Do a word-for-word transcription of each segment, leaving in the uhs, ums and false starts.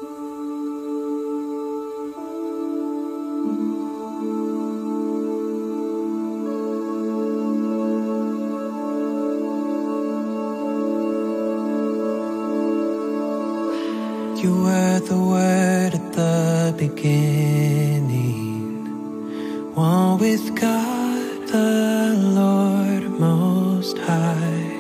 You were the Word at the beginning, one with God the Lord Most High.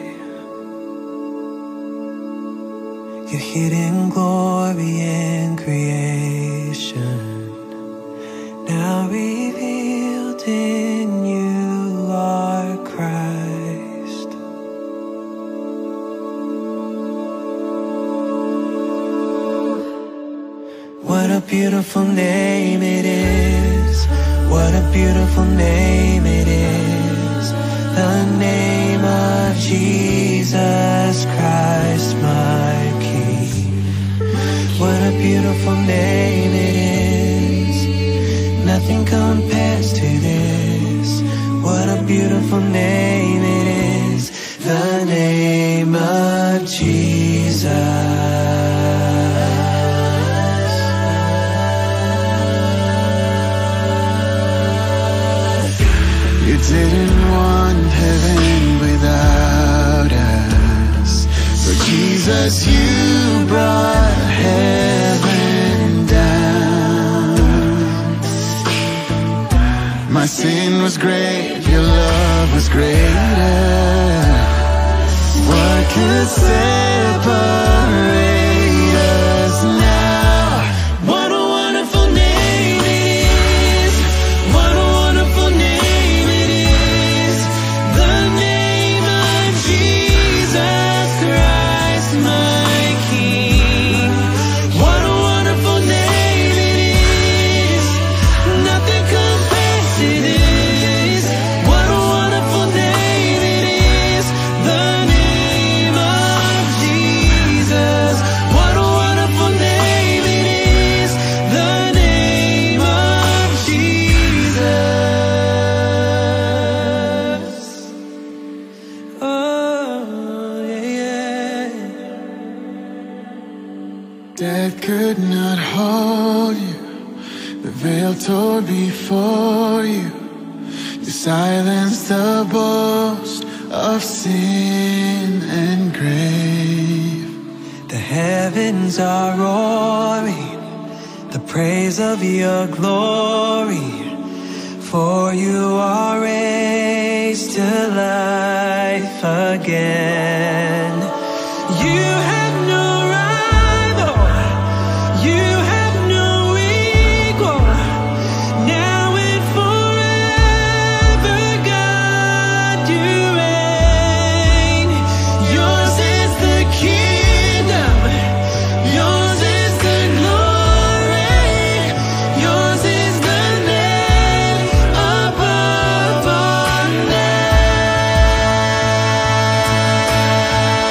Your hidden glory in creation, now revealed in you are Christ. What a beautiful name it is, what a beautiful name it is, the name of Jesus Christ my King. What a beautiful name it is, nothing compares to this. What a beautiful name it is, the name of Jesus. You didn't want heaven without us, but Jesus, you brought heaven down. My sin was great, your love was greater. What could separate us now? What a wonderful name it is, what a wonderful name it is, the name of Jesus Christ my King. What a wonderful name it is, nothing compares to this. What a wonderful name it is, the name of Jesus. What a wonderful name it is, the name of Jesus. Oh, yeah, yeah. Death could not hold you, the veil tore before you. You silenced the boast of sin and grave. The heavens are roaring the praise of your glory, for you are raised to life again. You have no rival, you have no equal, now and forever, God, you reign. Yours is the kingdom, yours is the glory, yours is the name above all names.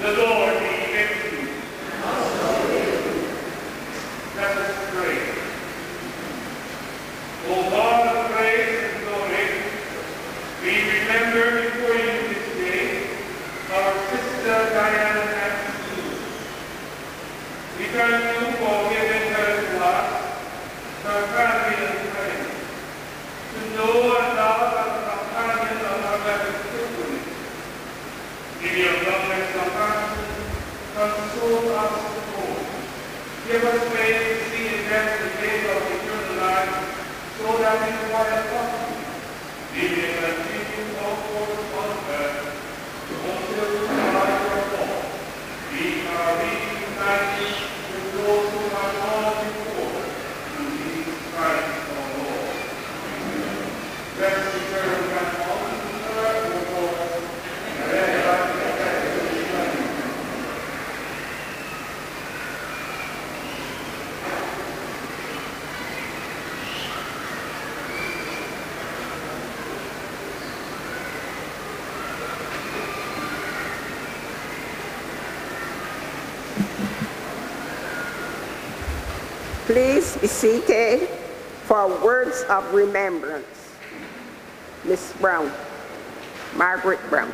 The Lord be with you. Let us pray. O God of grace and glory, we remember before you this day our sister Diana Matthews. We thank you for giving her to us, her family and friends, to know and love as a companion of our very pilgrimage. Give your loving compassion, console us to hope. Give us faith to see in them the day of eternal life, so that in quiet company we may continue forward on earth until the light of God. We are reunited with those who have gone before through Jesus Christ our Lord. Bless the church and all the earth, O Lord, and let us be Please be seated for words of remembrance. Miss Brown, Margaret Brown.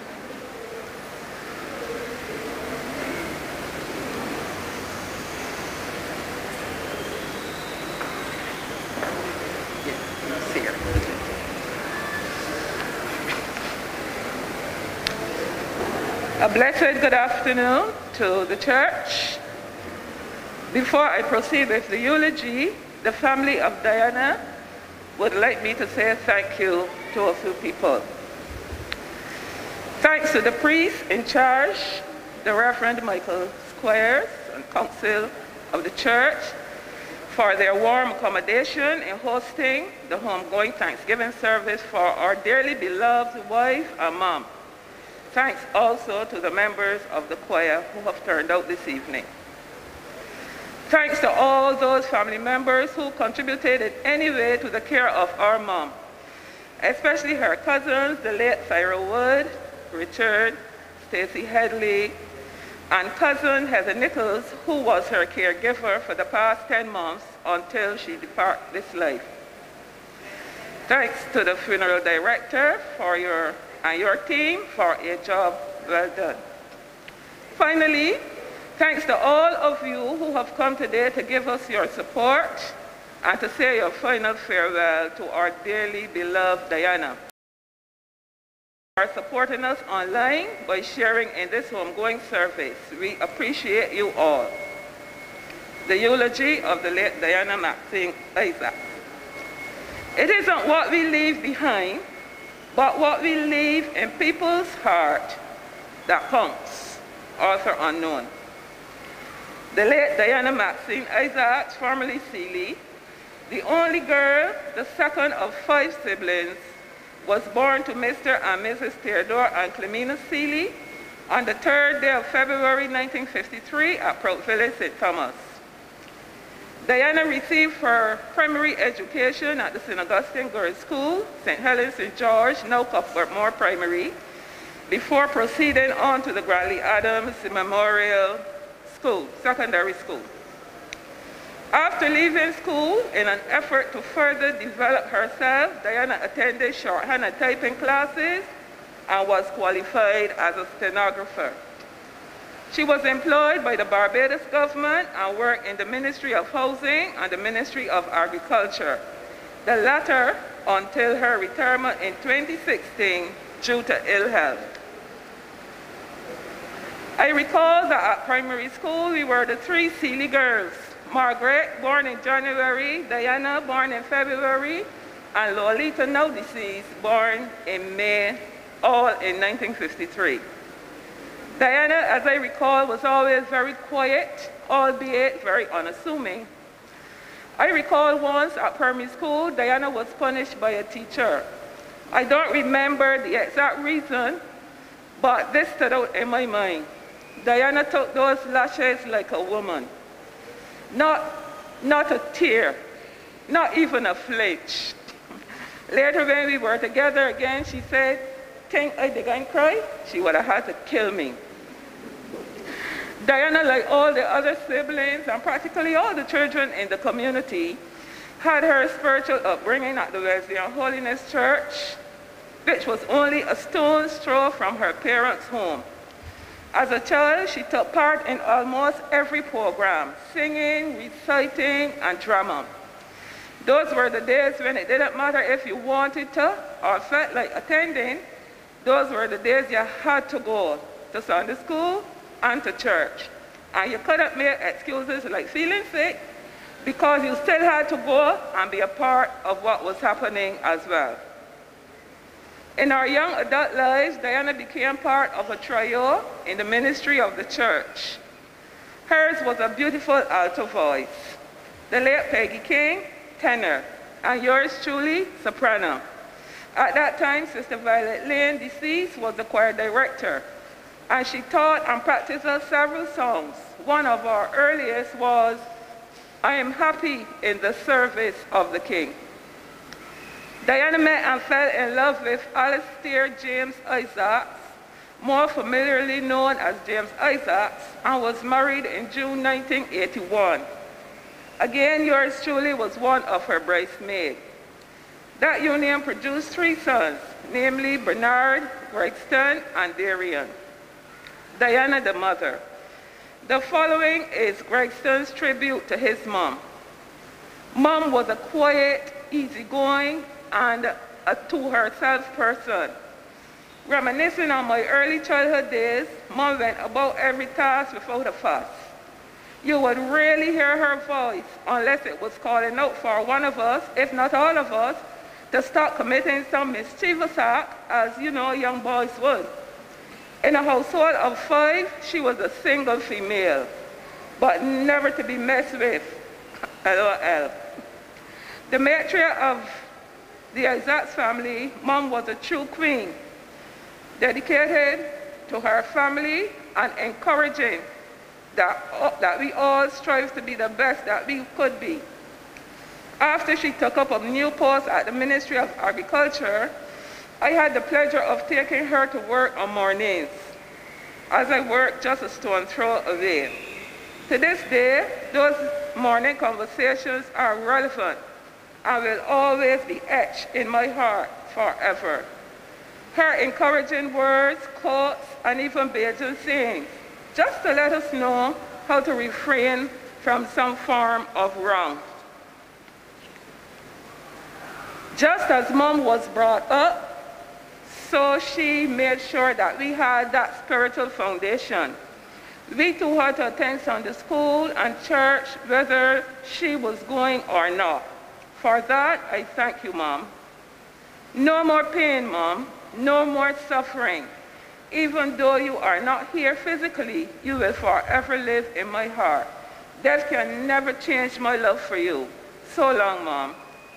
A blessed good afternoon to the church. Before I proceed with the eulogy, the family of Diana would like me to say thank you to a few people. Thanks to the priest in charge, the Reverend Michael Squires and council of the church for their warm accommodation in hosting the homegoing Thanksgiving service for our dearly beloved wife and mom. Thanks also to the members of the choir who have turned out this evening. Thanks to all those family members who contributed in any way to the care of our mom, especially her cousins, the late Thyra Wood, Richard, Stacy Headley, and cousin Heather Nichols, who was her caregiver for the past ten months until she departed this life. Thanks to the funeral director for your, and your team for a job well done. Finally, thanks to all of you who have come today to give us your support and to say your final farewell to our dearly beloved Diana. You are supporting us online by sharing in this homegoing service. We appreciate you all. The eulogy of the late Diana Maxine Isaac. It isn't what we leave behind, but what we leave in people's heart that counts. Author unknown. The late Diana Maxine Isaacs, formerly Seeley, the only girl, the second of five siblings, was born to Mister and Missus Theodore and Clemena Seeley on the third day of February nineteen fifty-three at Prout Village, Saint Thomas. Diana received her primary education at the Saint Augustine Girls' School, Saint Helens, Saint George, now Cuthbertmore Primary, before proceeding on to the Grantley Adams Memorial School, secondary school. After leaving school, in an effort to further develop herself, Diana attended shorthand and typing classes and was qualified as a stenographer. She was employed by the Barbados government and worked in the Ministry of Housing and the Ministry of Agriculture, the latter until her retirement in twenty sixteen due to ill health. I recall that at primary school we were the three Seeley girls: Margaret, born in January, Diana, born in February, and Lolita, now deceased, born in May, all in nineteen fifty-three. Diana, as I recall, was always very quiet, albeit very unassuming. I recall once at primary school, Diana was punished by a teacher. I don't remember the exact reason, but this stood out in my mind. Diana took those lashes like a woman. Not, not a tear, not even a flinch. Later when we were together again, she said, "Think I didn't cry? She would have had to kill me." Diana, like all the other siblings and practically all the children in the community, had her spiritual upbringing at the Wesleyan Holiness Church, which was only a stone's throw from her parents' home. As a child, she took part in almost every program, singing, reciting, and drama. Those were the days when it didn't matter if you wanted to or felt like attending. Those were the days you had to go to Sunday school and to church. And you couldn't make excuses like feeling sick because you still had to go and be a part of what was happening as well. In our young adult lives, Diana became part of a trio in the ministry of the church. Hers was a beautiful alto voice. The late Peggy King, tenor, and yours truly, soprano. At that time, Sister Violet Lane, deceased, was the choir director, and she taught and practiced several songs. One of our earliest was, I Am Happy in the Service of the King. Diana met and fell in love with Alistair James Isaacs, more familiarly known as James Isaacs, and was married in June nineteen eighty-one. Again, yours truly was one of her bridesmaids. That union produced three sons, namely Bernard, Gregston, and Darian. Diana, the mother. The following is Gregston's tribute to his mom. Mom was a quiet, easygoing, and a to-herself person. Reminiscing on my early childhood days, Mom went about every task without a fuss. You would rarely hear her voice unless it was calling out for one of us, if not all of us, to stop committing some mischievous act, as you know young boys would. In a household of five, she was a single female, but never to be messed with, LOL. The matriarch of the Isaacs family, Mom was a true queen, dedicated to her family and encouraging that, uh, that we all strive to be the best that we could be. After she took up a new post at the Ministry of Agriculture, I had the pleasure of taking her to work on mornings, as I worked just a stone throw away. To this day, those morning conversations are relevant and will always be etched in my heart forever. Her encouraging words, quotes, and even Bajan sayings, just to let us know how to refrain from some form of wrong. Just as Mom was brought up, so she made sure that we had that spiritual foundation. We too had to attend Sunday school and church whether she was going or not. For that, I thank you, Mom. No more pain, Mom. No more suffering. Even though you are not here physically, you will forever live in my heart. Death can never change my love for you. So long, Mom.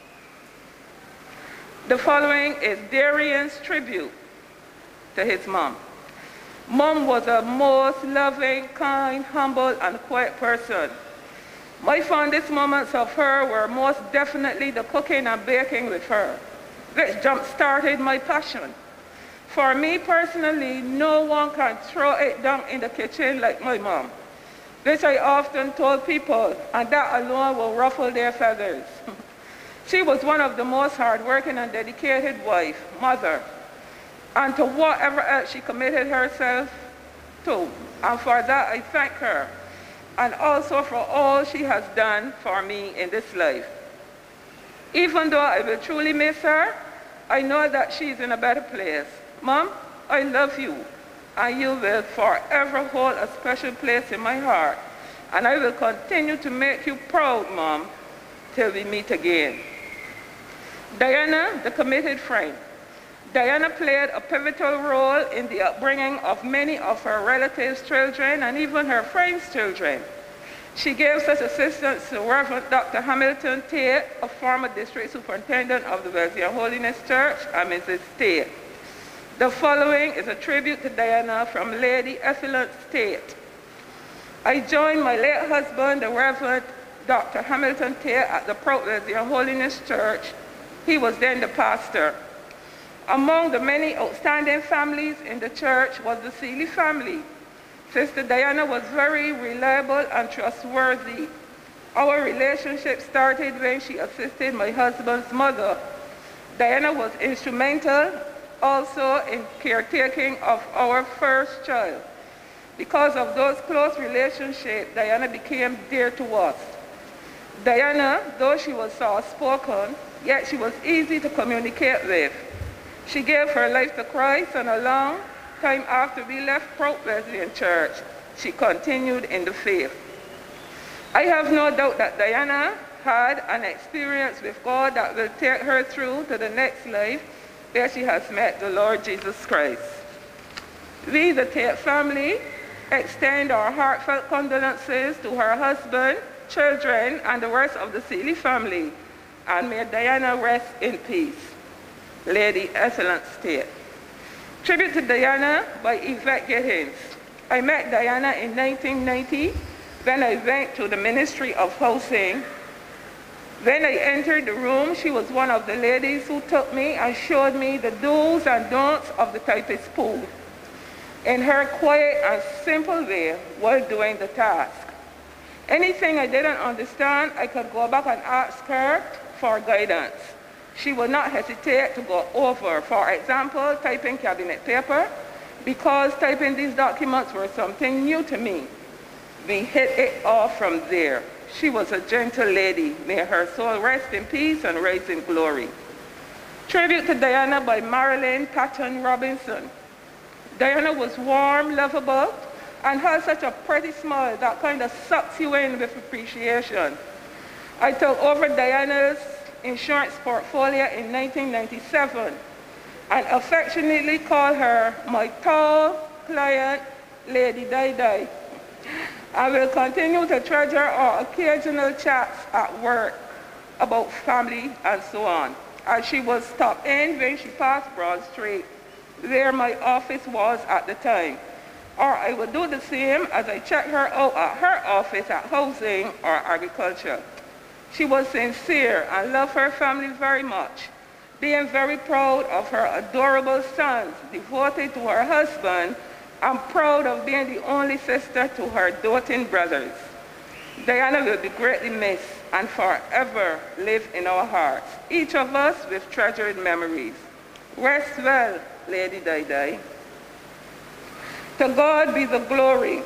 The following is Darian's tribute to his mom. Mom was a most loving, kind, humble, and quiet person. My fondest moments of her were most definitely the cooking and baking with her, which jump-started my passion. For me personally, no one can throw it down in the kitchen like my mom, which I often told people, and that alone will ruffle their feathers. She was one of the most hardworking and dedicated wife, mother, and to whatever else she committed herself to. And for that, I thank her, and also for all she has done for me in this life. Even though I will truly miss her, I know that she's in a better place. Mom, I love you, and you will forever hold a special place in my heart. And I will continue to make you proud, Mom, till we meet again. Diana, the committed friend. Diana played a pivotal role in the upbringing of many of her relatives' children and even her friends' children. She gave such assistance to Reverend Doctor Hamilton Tate, a former district superintendent of the Wesleyan Holiness Church, and Missus Tate. The following is a tribute to Diana from Lady Effluence Tate. I joined my late husband, the Reverend Doctor Hamilton Tate, at the Prout Wesleyan Holiness Church. He was then the pastor. Among the many outstanding families in the church was the Seeley family. Sister Diana was very reliable and trustworthy. Our relationship started when she assisted my husband's mother. Diana was instrumental also in caretaking of our first child. Because of those close relationships, Diana became dear to us. Diana, though she was soft-spoken, yet she was easy to communicate with. She gave her life to Christ, and a long time after we left Prout Wesleyan Church, she continued in the faith. I have no doubt that Diana had an experience with God that will take her through to the next life where she has met the Lord Jesus Christ. We, the Tate family, extend our heartfelt condolences to her husband, children, and the rest of the Seeley family, and may Diana rest in peace. Lady Excellence Tate. Tribute to Diana by Yvette Giddens. I met Diana in nineteen ninety when I went to the Ministry of Housing. When I entered the room, she was one of the ladies who took me and showed me the do's and don'ts of the typist pool in her quiet and simple way while doing the task. Anything I didn't understand, I could go back and ask her for guidance. She would not hesitate to go over, for example, typing cabinet paper, because typing these documents were something new to me. We hit it off from there. She was a gentle lady. May her soul rest in peace and rise in glory. Tribute to Diana by Marilyn Patton Robinson. Diana was warm, lovable, and had such a pretty smile that kind of sucks you in with appreciation. I took over Diana's insurance portfolio in nineteen ninety-seven and affectionately called her my tall client, Lady Dai Dai. I will continue to treasure our occasional chats at work about family and so on, as she would stop in when she passed Broad Street, where my office was at the time. Or I would do the same as I checked her out at her office at Housing or Agriculture. She was sincere and loved her family very much, being very proud of her adorable sons, devoted to her husband, and proud of being the only sister to her doting brothers. Diana will be greatly missed and forever live in our hearts, each of us with treasured memories. Rest well, Lady Dai Dai. To God be the glory.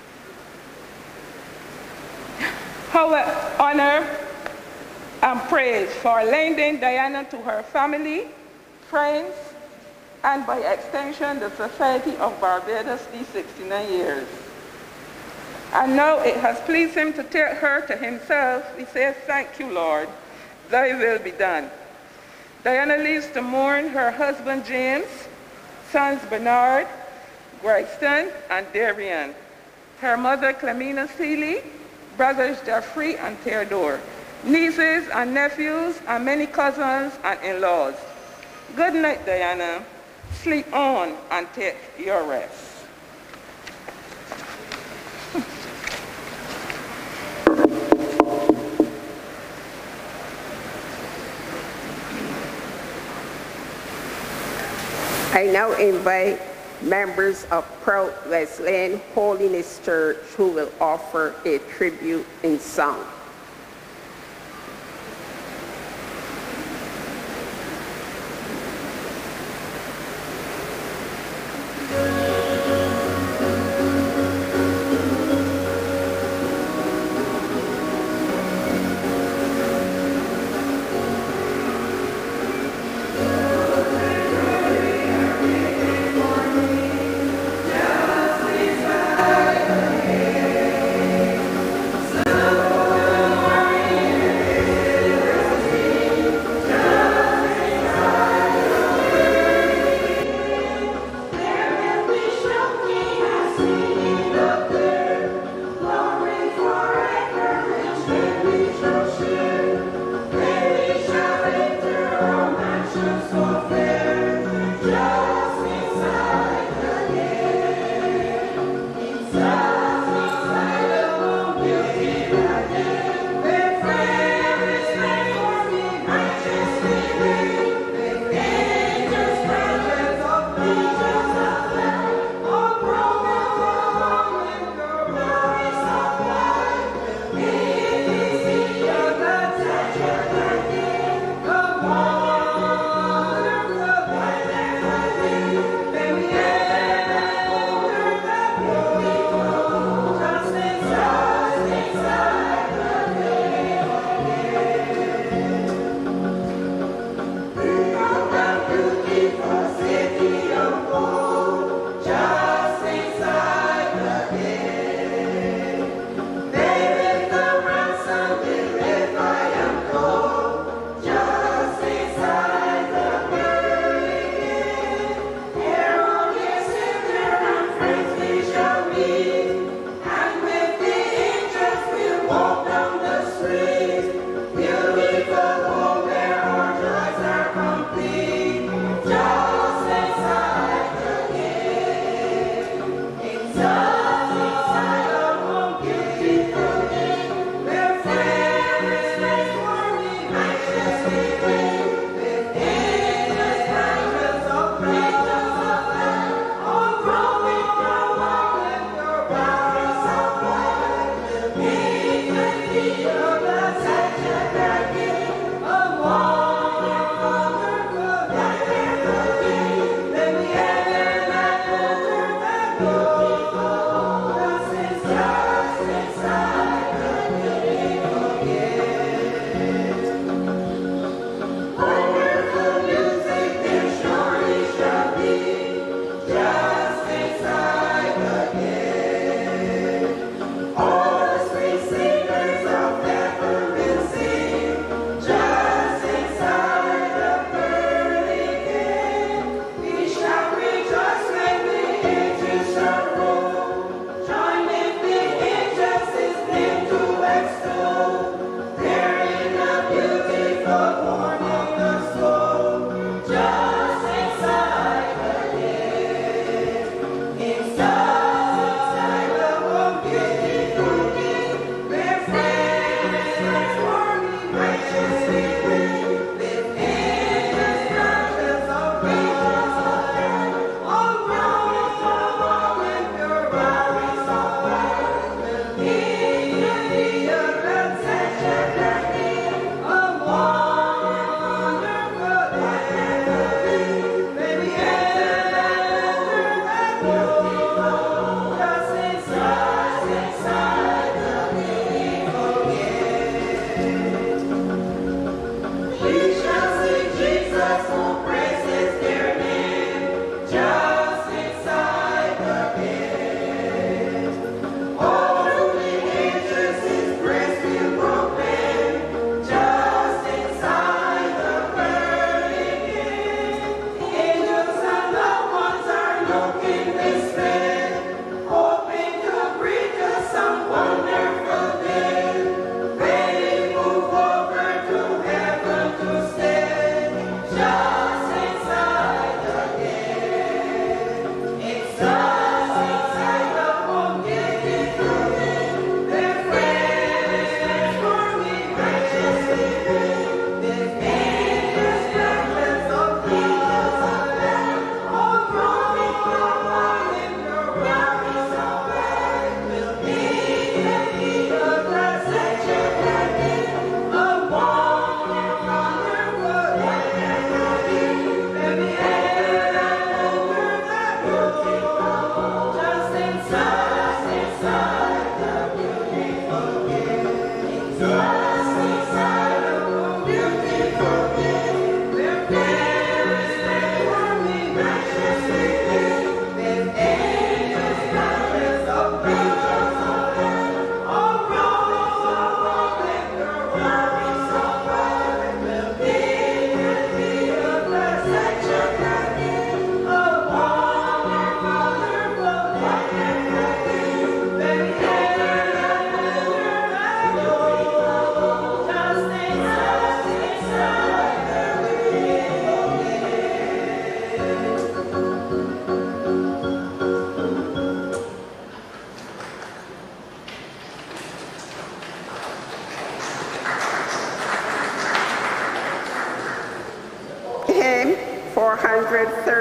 How honor and praise for lending Diana to her family, friends, and by extension, the Society of Barbados these sixty-nine years. And now it has pleased him to take her to himself. We say, thank you, Lord. Thy will be done. Diana leaves to mourn her husband, James, sons Bernard, Gregston, and Darian, her mother, Clemena Seeley, brothers Jeffrey and Theodore, nieces and nephews, and many cousins and in-laws. Good night, Diana. Sleep on and take your rest. I now invite members of Prout Wesleyan Holiness Church who will offer a tribute in song. Lord.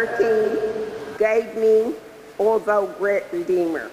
thirteen, guide me, O thou great Redeemer.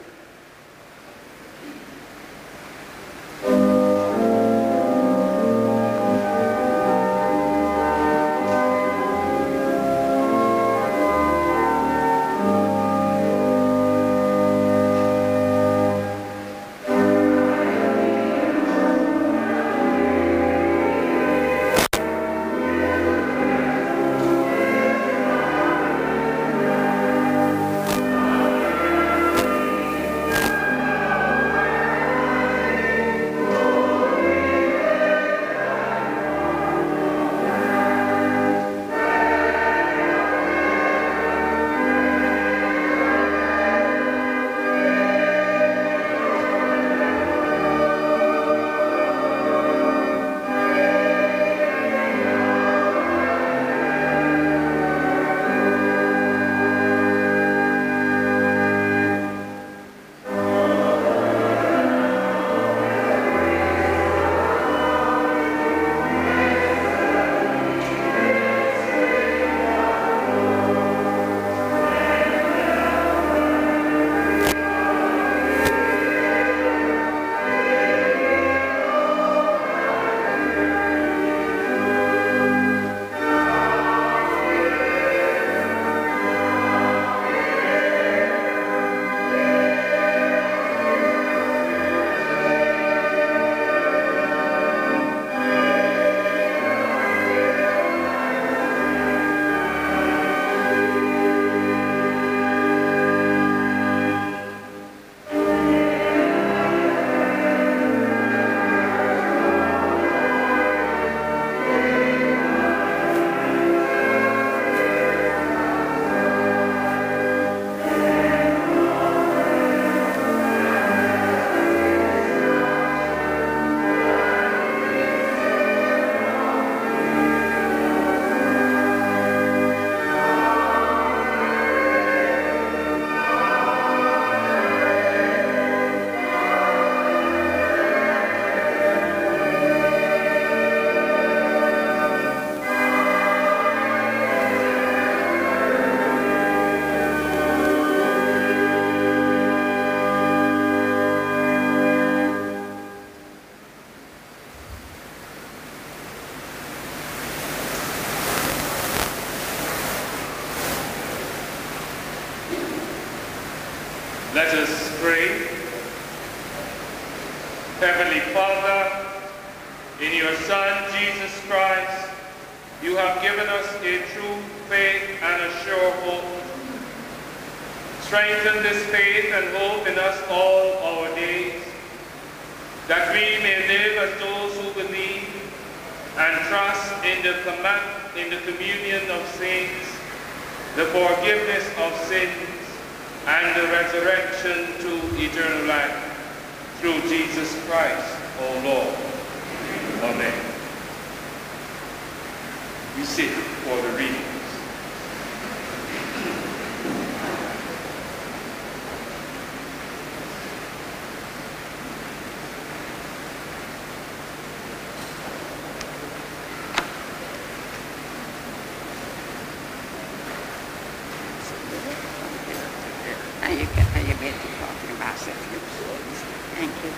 Let us pray. Heavenly Father, in your Son, Jesus Christ, you have given us a true faith and a sure hope. Strengthen this faith and hope in us all our days, that we may live as those who believe and trust in the, in the communion of saints, the forgiveness of sins, and the resurrection to eternal life, through Jesus Christ, O Lord. Amen. We sit for the readings. And you get, and you get to talking about secular stories. Thank you.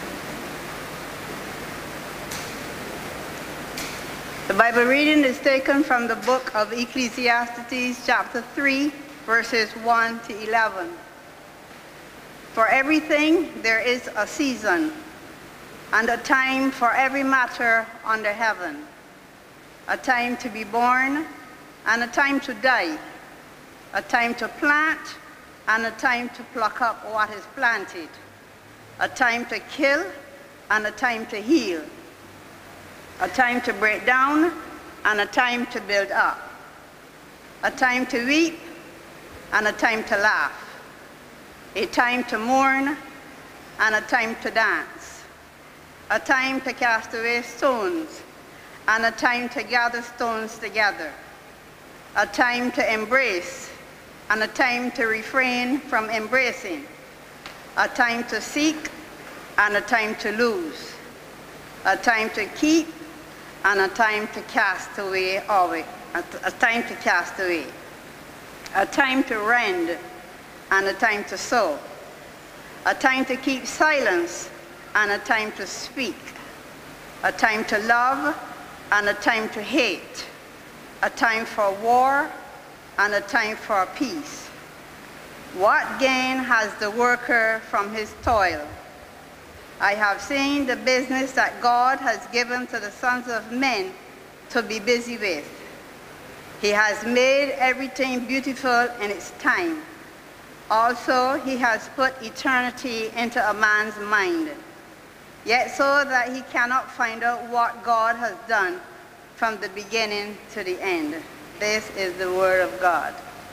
The Bible reading is taken from the book of Ecclesiastes, chapter three, verses one to eleven. For everything there is a season, and a time for every matter under heaven, a time to be born, and a time to die, a time to plant, and a time to pluck up what is planted, a time to kill, and a time to heal, a time to break down, and a time to build up, a time to weep, and a time to laugh, a time to mourn, and a time to dance, a time to cast away stones, and a time to gather stones together, a time to embrace, and a time to refrain from embracing, a time to seek, and a time to lose, a time to keep, and a time to cast away, always, a time to cast away, a time to rend and a time to sow, a time to keep silence and a time to speak, a time to love and a time to hate, a time for war and a time for peace. What gain has the worker from his toil? I have seen the business that God has given to the sons of men to be busy with. He has made everything beautiful in its time. Also, he has put eternity into a man's mind, yet so that he cannot find out what God has done from the beginning to the end. This is the word of God.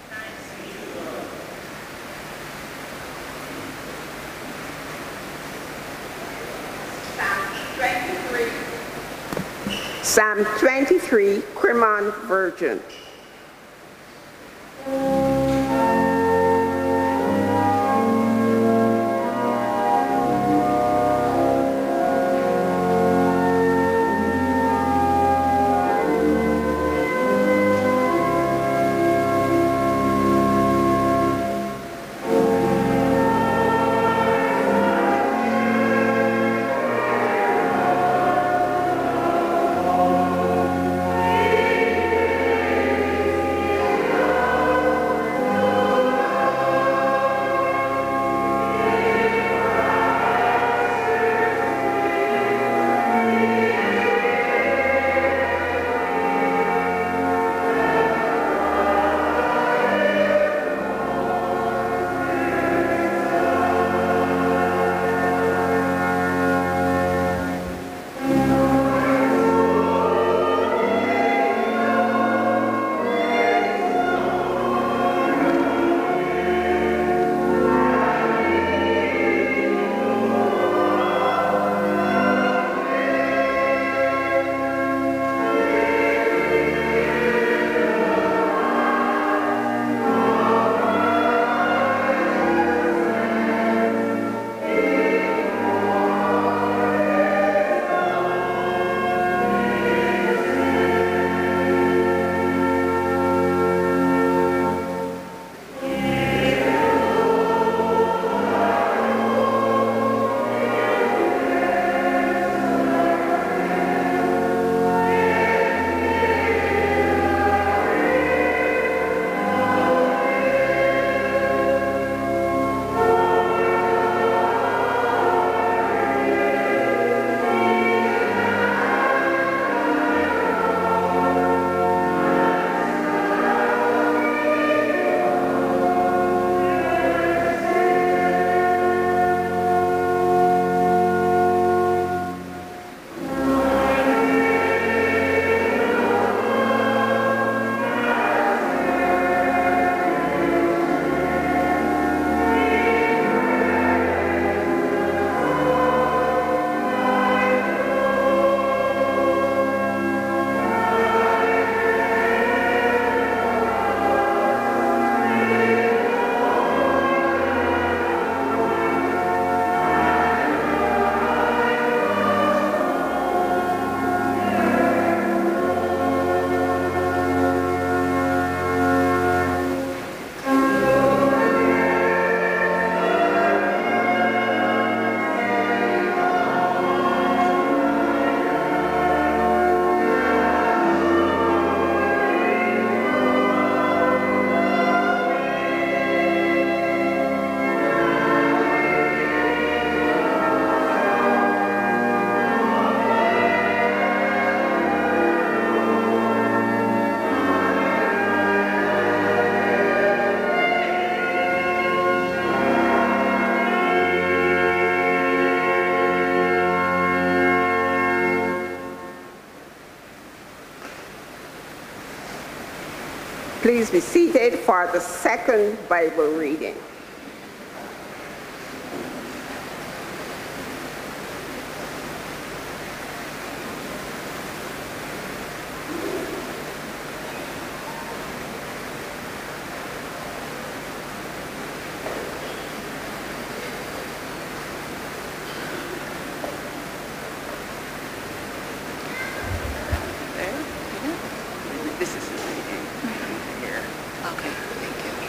Psalm twenty-three, Cremon Virgin. Please be seated for the second Bible reading. This is the reading here. Okay, thank you.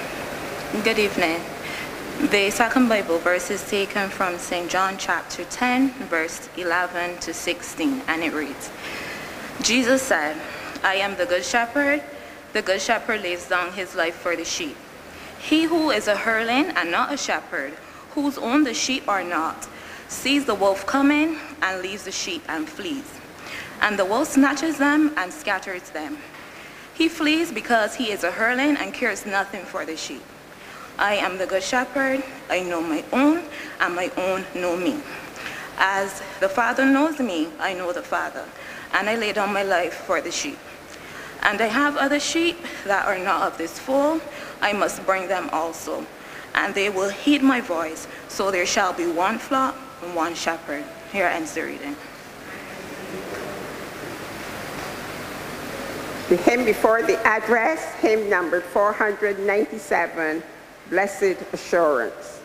Good evening. The second Bible verse is taken from Saint John chapter ten, verse eleven to sixteen, and it reads, Jesus said, I am the good shepherd. The good shepherd lays down his life for the sheep. He who is a hireling and not a shepherd, whose own the sheep are not, sees the wolf coming and leaves the sheep and flees. And the wolf snatches them and scatters them. He flees because he is a hireling and cares nothing for the sheep. I am the good shepherd. I know my own, and my own know me. As the Father knows me, I know the Father, and I lay down my life for the sheep. And I have other sheep that are not of this fold. I must bring them also, and they will heed my voice. So there shall be one flock and one shepherd. Here ends the reading. The hymn before the address, hymn number four hundred ninety-seven, Blessed Assurance.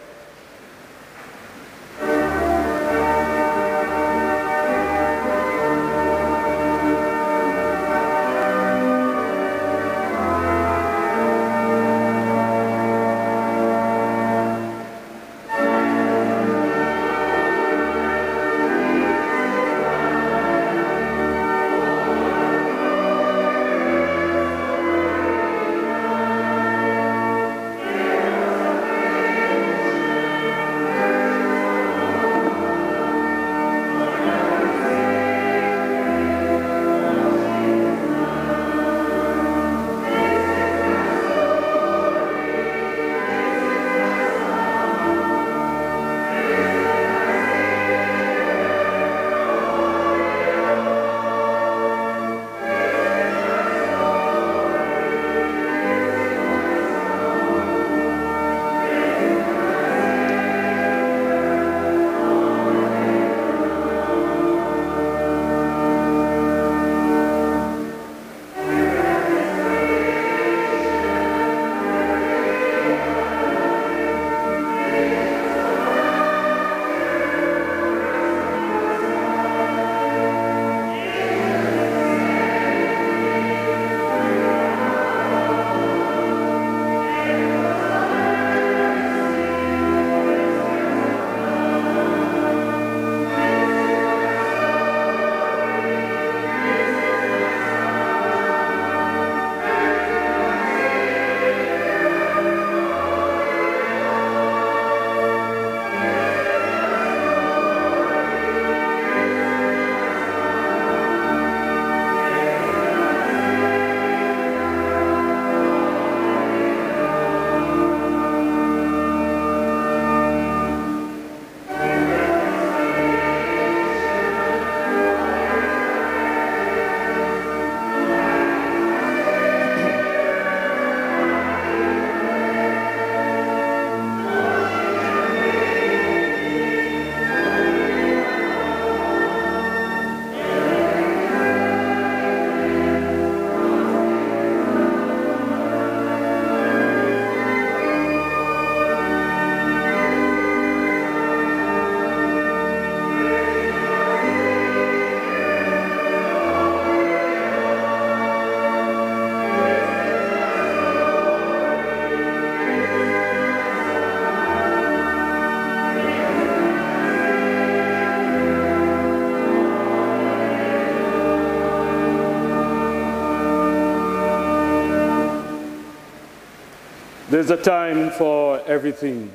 There's a time for everything.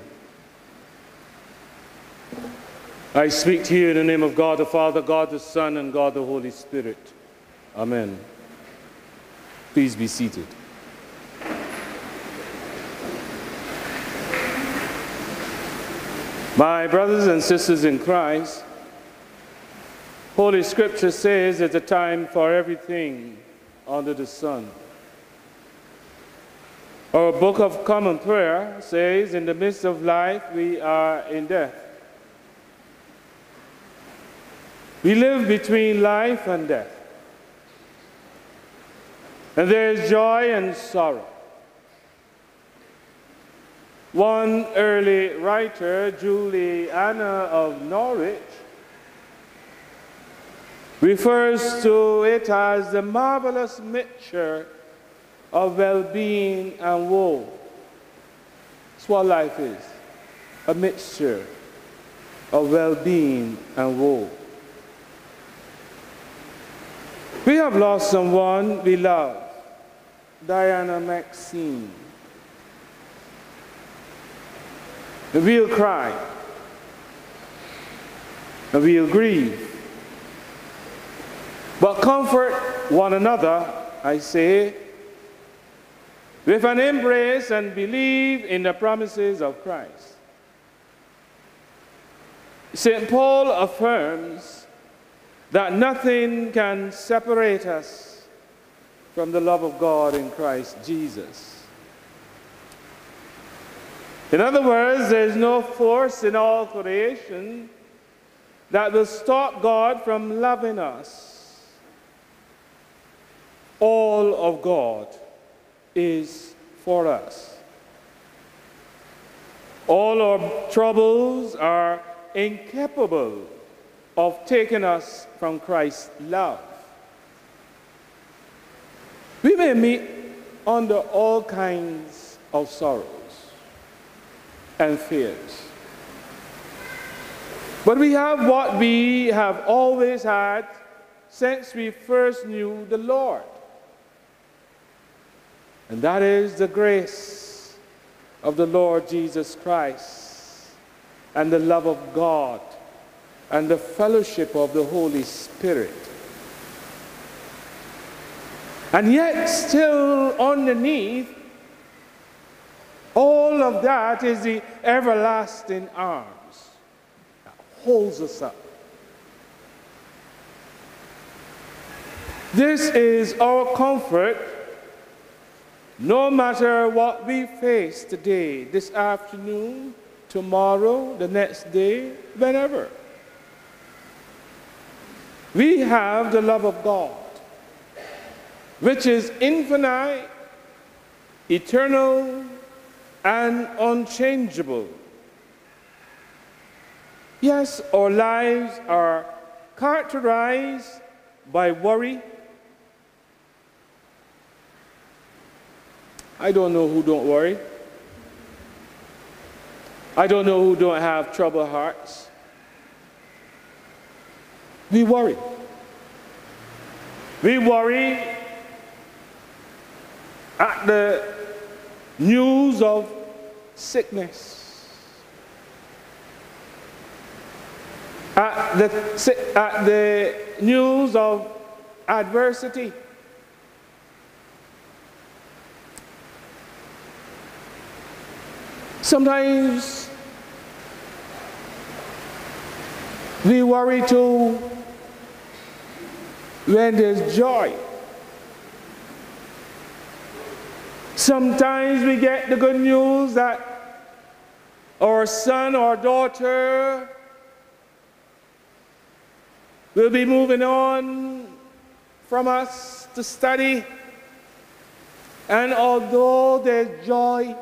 I speak to you in the name of God the Father, God the Son, and God the Holy Spirit. Amen. Please be seated. My brothers and sisters in Christ, Holy Scripture says there's a time for everything under the sun. Our Book of Common Prayer says, in the midst of life, we are in death. We live between life and death. And there is joy and sorrow. One early writer, Juliana of Norwich, refers to it as the marvelous mixture of well-being and woe. That's what life is, a mixture of well-being and woe. We have lost someone we love, Diana Maxine. And we'll cry, and we'll grieve. But comfort one another, I say, with an embrace and believe in the promises of Christ. Saint Paul affirms that nothing can separate us from the love of God in Christ Jesus. In other words, there is no force in all creation that will stop God from loving us. All of God is for us. All our troubles are incapable of taking us from Christ's love. We may meet under all kinds of sorrows and fears, but we have what we have always had since we first knew the Lord. And that is the grace of the Lord Jesus Christ and the love of God and the fellowship of the Holy Spirit. And yet still underneath all of that is the everlasting arms that holds us up. This is our comfort no matter what we face today, this afternoon, tomorrow, the next day, whenever. We have the love of God, which is infinite, eternal, and unchangeable. Yes, our lives are characterized by worry. I don't know who don't worry. I don't know who don't have troubled hearts. We worry. We worry at the news of sickness, at the, at the news of adversity. Sometimes we worry too when there's joy. Sometimes we get the good news that our son or daughter will be moving on from us to study. And although there's joy,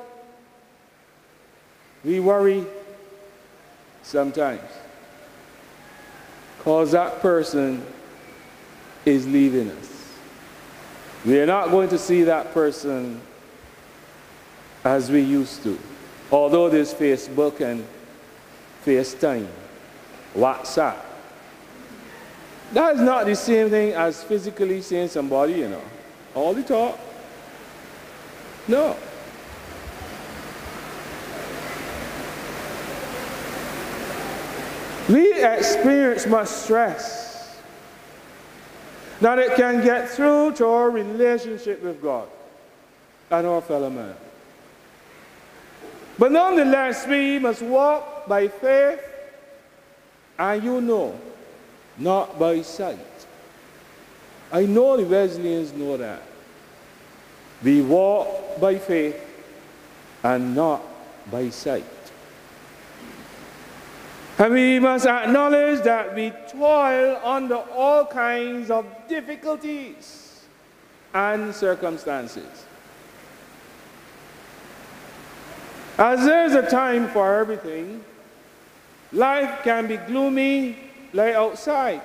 we worry sometimes because that person is leaving us. We are not going to see that person as we used to. Although there's Facebook and FaceTime, WhatsApp. That is not the same thing as physically seeing somebody, you know. All the talk. No. We experience much stress that it can get through to our relationship with God and our fellow man. But nonetheless, we must walk by faith, and you know, not by sight. I know the Wesleyans know that. We walk by faith and not by sight. And we must acknowledge that we toil under all kinds of difficulties and circumstances. As there's a time for everything, life can be gloomy like outside,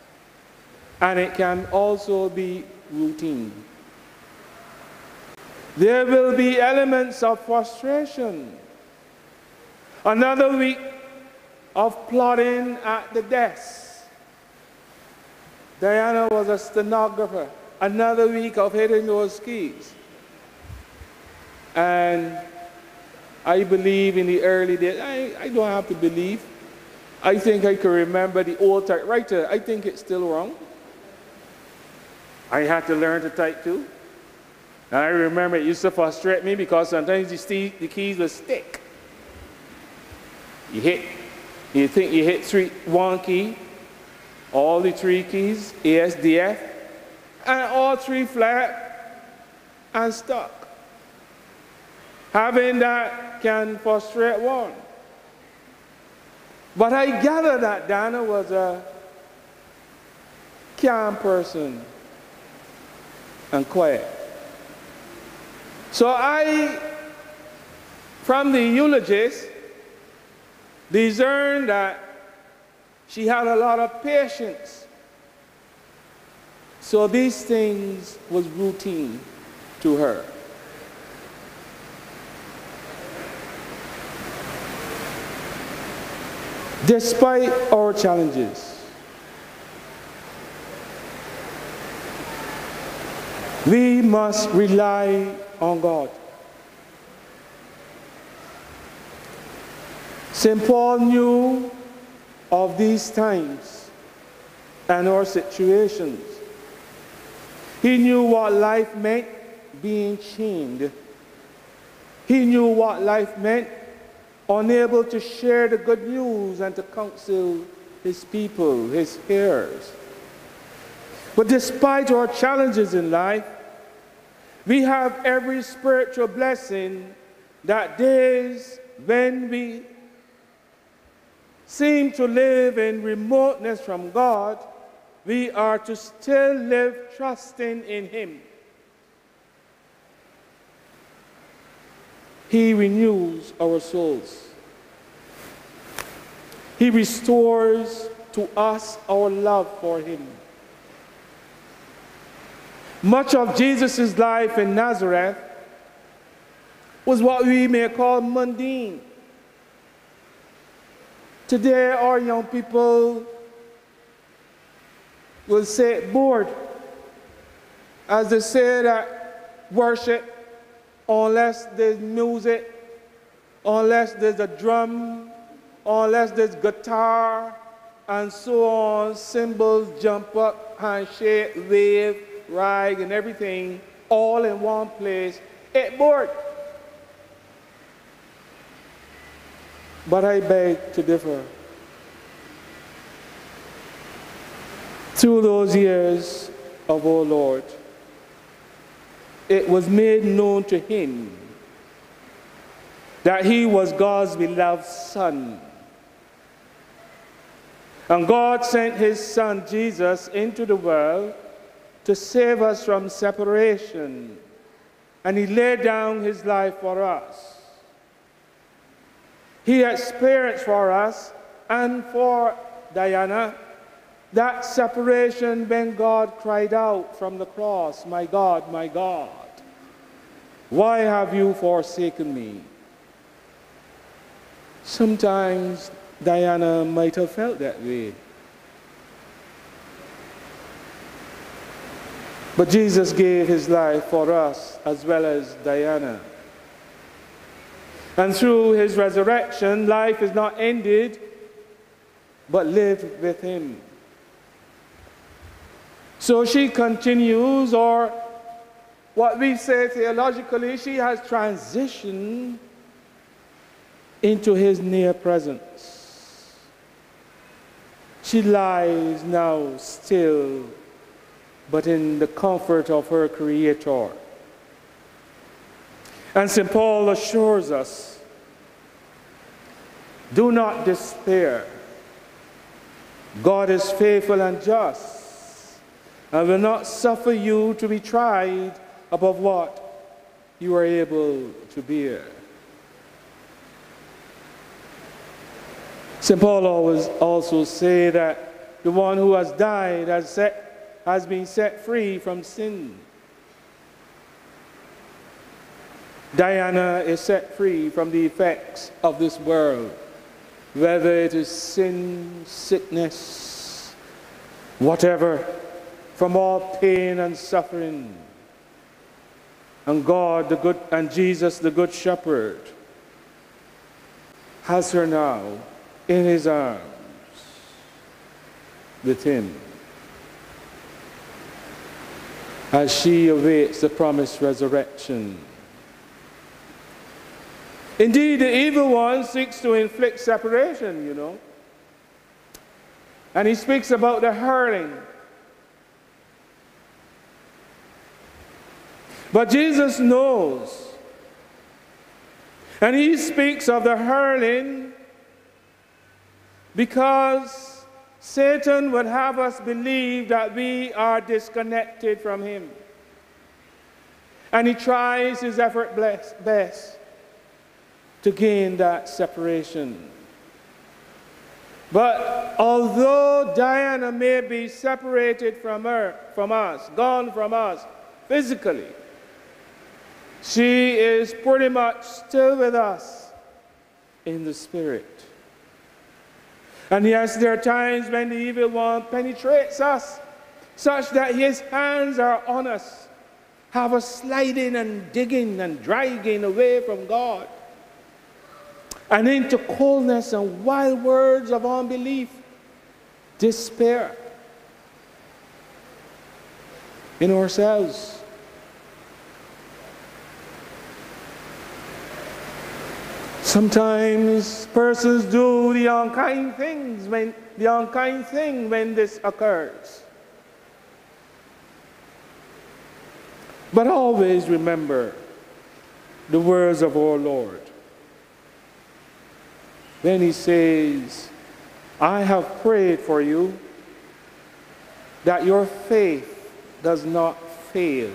and it can also be routine. There will be elements of frustration. Another week of plotting at the desk. Diana was a stenographer. Another week of hitting those keys. And I believe in the early days, I, I don't have to believe. I think I can remember the old typewriter. I think it's still wrong. I had to learn to type too. And I remember it used to frustrate me because sometimes the, the keys would stick. You hit, you think you hit three, one key, all the three keys, A, S, D, F, and all three flat and stuck. Having that can frustrate one. But I gather that Dana was a calm person and quiet. So I, from the eulogist, discerned that she had a lot of patience. So these things was routine to her. Despite our challenges, we must rely on God. Saint Paul knew of these times and our situations. He knew what life meant being chained. He knew what life meant unable to share the good news and to counsel his people, his hearers. But despite our challenges in life, we have every spiritual blessing that days when we seem to live in remoteness from God, we are to still live trusting in Him. He renews our souls. He restores to us our love for Him. Much of Jesus' life in Nazareth was what we may call mundane. Today, our young people will say bored, as they say that worship, unless there's music, unless there's a drum, unless there's guitar, and so on, cymbals, jump up, handshake, wave, rag, and everything, all in one place, it's bored. But I beg to differ. Through those years of our Lord, it was made known to Him that He was God's beloved Son. And God sent His Son, Jesus, into the world to save us from separation. And He laid down His life for us. He experienced for us and for Diana that separation when God cried out from the cross, "My God, my God, why have you forsaken me?" Sometimes Diana might have felt that way. But Jesus gave His life for us as well as Diana. And through His resurrection, life is not ended, but lived with Him. So she continues, or what we say theologically, she has transitioned into His near presence. She lies now still, but in the comfort of her Creator. And Saint Paul assures us, do not despair. God is faithful and just, and will not suffer you to be tried above what you are able to bear. Saint Paul always also say that the one who has died has, set, has been set free from sin. Diana is set free from the effects of this world, whether it is sin, sickness, whatever, from all pain and suffering. And God, the good, and Jesus, the Good Shepherd, has her now in his arms with him as she awaits the promised resurrection. Indeed, the evil one seeks to inflict separation, you know. And he speaks about the hurling. But Jesus knows. And he speaks of the hurling because Satan would have us believe that we are disconnected from him. And he tries his effort best to gain that separation. But although Diana may be separated from her, from us, gone from us physically, she is pretty much still with us in the spirit. And yes, there are times when the evil one penetrates us such that his hands are on us, have us sliding and digging and dragging away from God and into coldness and wild words of unbelief, despair in ourselves. Sometimes persons do the unkind things when the unkind thing when this occurs. But always remember the words of our Lord when he says, I have prayed for you that your faith does not fail.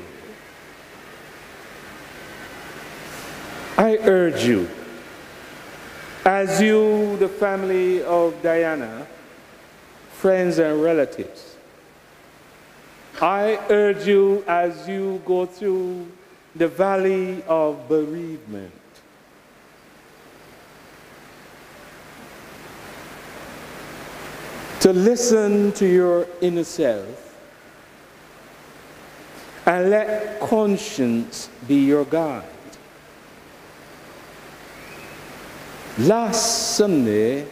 I urge you, as you, the family of Diana, friends and relatives, I urge you as you go through the valley of bereavement, to listen to your inner self and let conscience be your guide. Last Sunday,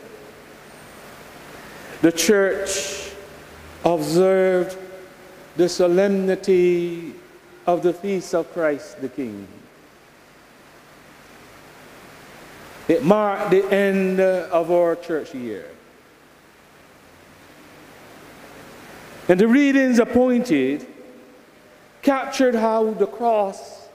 the church observed the solemnity of the feast of Christ the King. It marked the end of our church year. And the readings appointed captured how the cross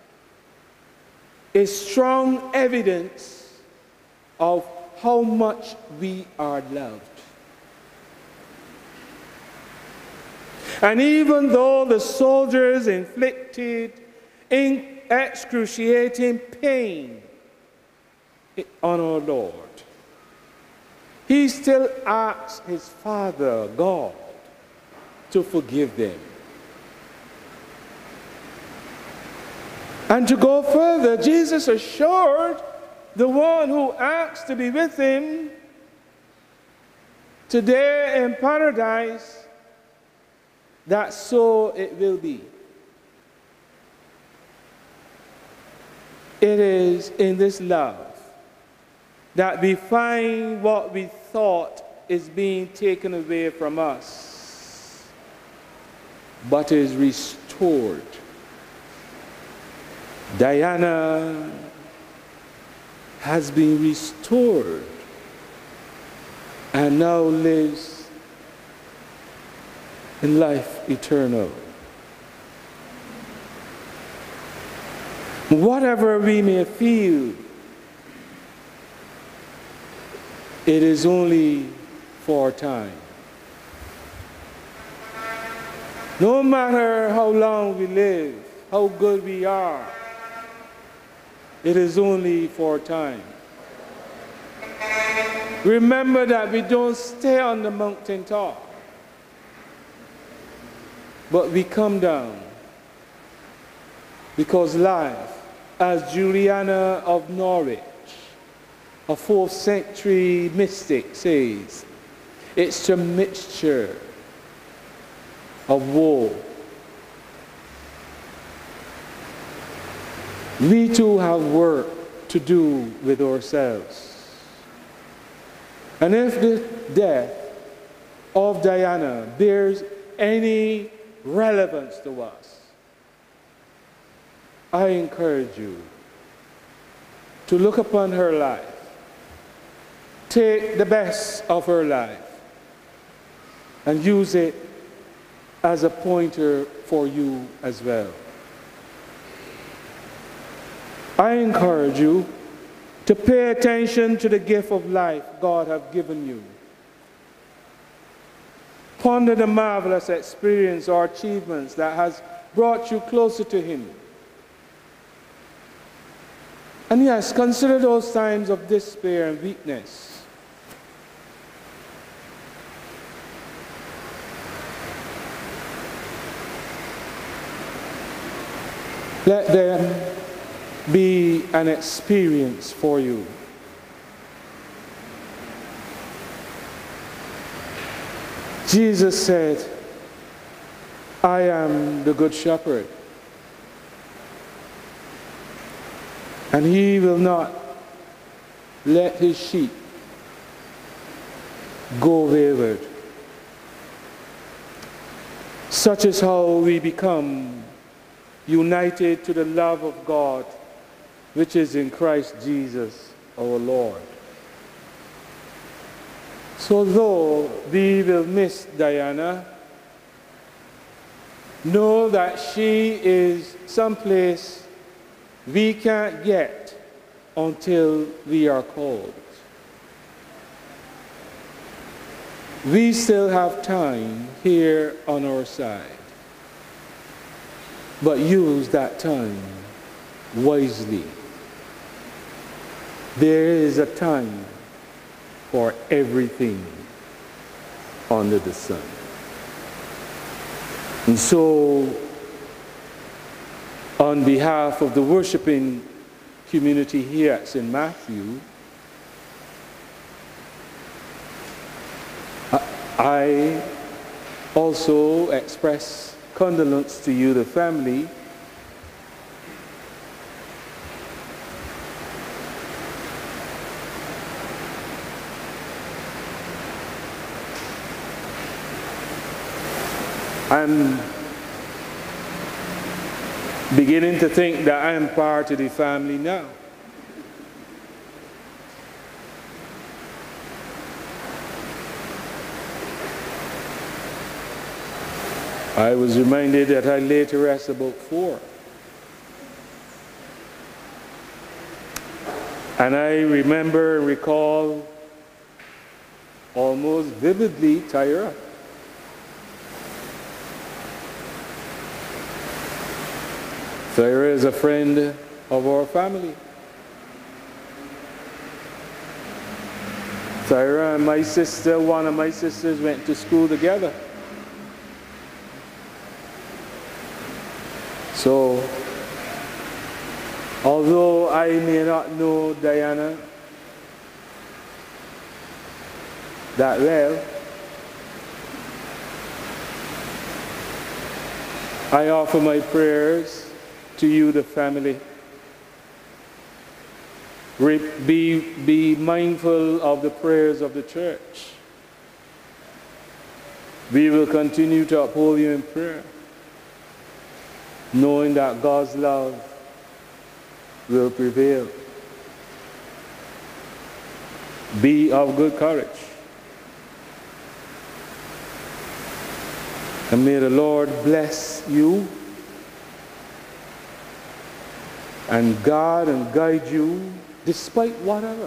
is strong evidence of how much we are loved. And even though the soldiers inflicted excruciating pain on our Lord, he still asked his Father, God, to forgive them. And to go further, Jesus assured the one who asks to be with him today in paradise that so it will be. It is in this love that we find what we thought is being taken away from us, but is restored. Diana has been restored and now lives in life eternal. Whatever we may feel, it is only for time. No matter how long we live, how good we are, it is only for time. Remember that we don't stay on the mountaintop, but we come down, because life as Juliana of Norwich, a fourth century mystic, says, it's a mixture of woe. We too have work to do with ourselves. And if the death of Diana bears any relevance to us, I encourage you to look upon her life, take the best of her life, and use it as a pointer for you as well. I encourage you to pay attention to the gift of life God has given you. Ponder the marvelous experience or achievements that has brought you closer to Him. And yes, consider those times of despair and weakness. Let them be an experience for you. Jesus said, I am the good shepherd, and He will not let His sheep go wayward. Such is how we become united to the love of God, which is in Christ Jesus our Lord. So though we will miss Diana, know that she is someplace we can't get until we are called. We still have time here on our side, but use that time wisely. There is a time for everything under the sun. And so, on behalf of the worshiping community here at Saint Matthew, I also express condolence to you, the family. I'm beginning to think that I am part of the family now. I was reminded that I lay to rest about four. And I remember and recall almost vividly Tyra. Tyra is a friend of our family. Tyra and my sister, one of my sisters, went to school together. So, although I may not know Diana that well, I offer my prayers to you, the family. Be, be mindful of the prayers of the church. We will continue to uphold you in prayer, knowing that God's love will prevail. Be of good courage. And may the Lord bless you and guard and guide you despite whatever.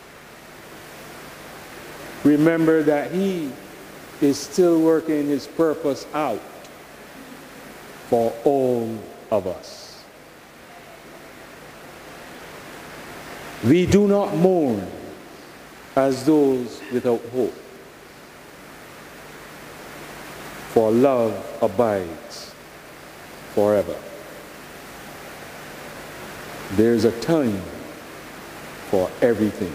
Remember that He is still working His purpose out for all of us. We do not mourn as those without hope, for love abides forever. There's a time for everything.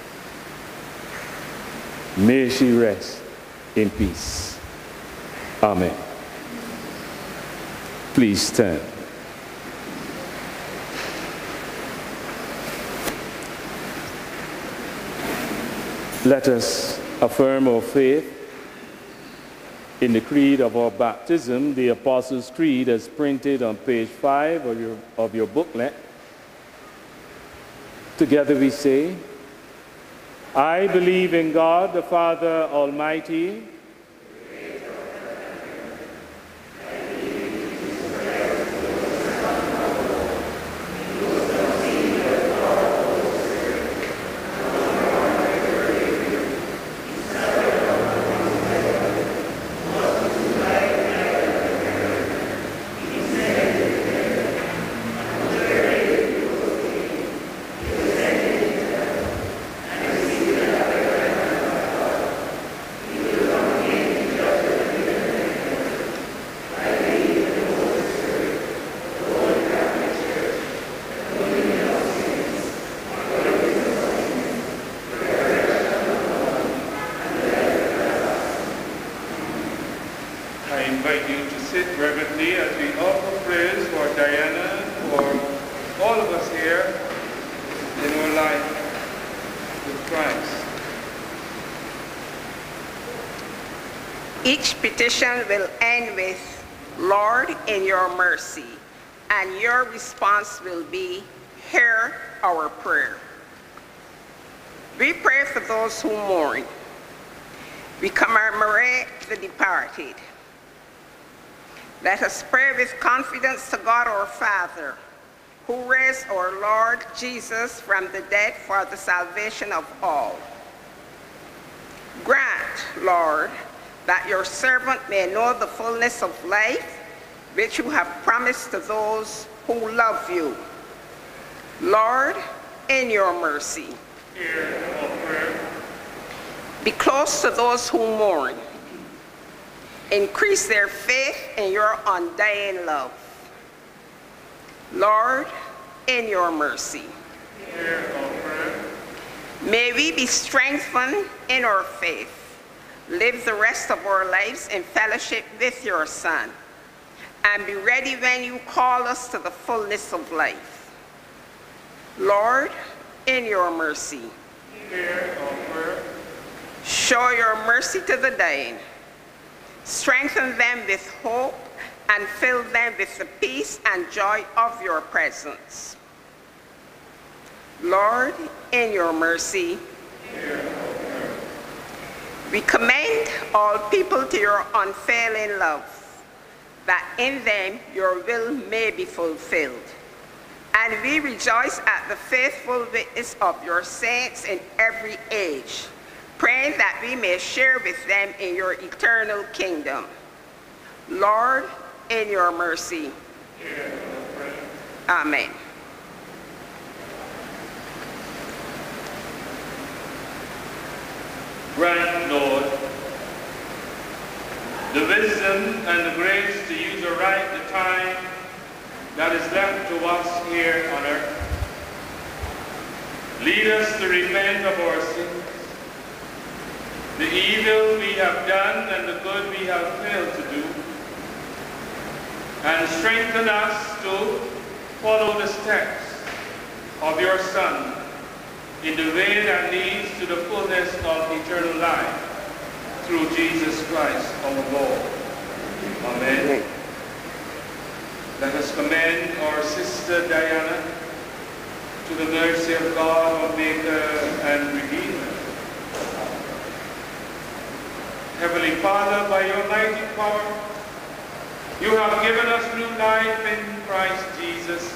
May she rest in peace. Amen. Please stand. Let us affirm our faith in the creed of our baptism, the Apostles' Creed, as printed on page five of your, of your booklet. Together we say, I believe in God, the Father Almighty, petition will end with, Lord, in your mercy, and your response will be, hear our prayer. We pray for those who mourn. We commemorate the departed. Let us pray with confidence to God our Father, who raised our Lord Jesus from the dead for the salvation of all. Grant, Lord, that your servant may know the fullness of life which you have promised to those who love you. Lord, in your mercy, hear our prayer. Be close to those who mourn. Increase their faith in your undying love. Lord, in your mercy, hear our prayer. May we be strengthened in our faith. Live the rest of our lives in fellowship with your Son, and be ready when you call us to the fullness of life. Lord, in your mercy, hear our prayer. Show your mercy to the dying. Strengthen them with hope and fill them with the peace and joy of your presence. Lord, in your mercy, hear our prayer. We commend all people to your unfailing love, that in them your will may be fulfilled. And we rejoice at the faithful witness of your saints in every age, praying that we may share with them in your eternal kingdom. Lord, in your mercy. Hear our prayer. Amen. Grant, Lord, the wisdom and the grace to use aright the time that is left to us here on earth. Lead us to repent of our sins, the evil we have done and the good we have failed to do, and strengthen us to follow the steps of your Son in the way that leads to the fullness of eternal life through Jesus Christ our Lord. Amen. Let us commend our sister Diana to the mercy of God, our Maker and Redeemer. Heavenly Father, by your mighty power, you have given us new life in Christ Jesus.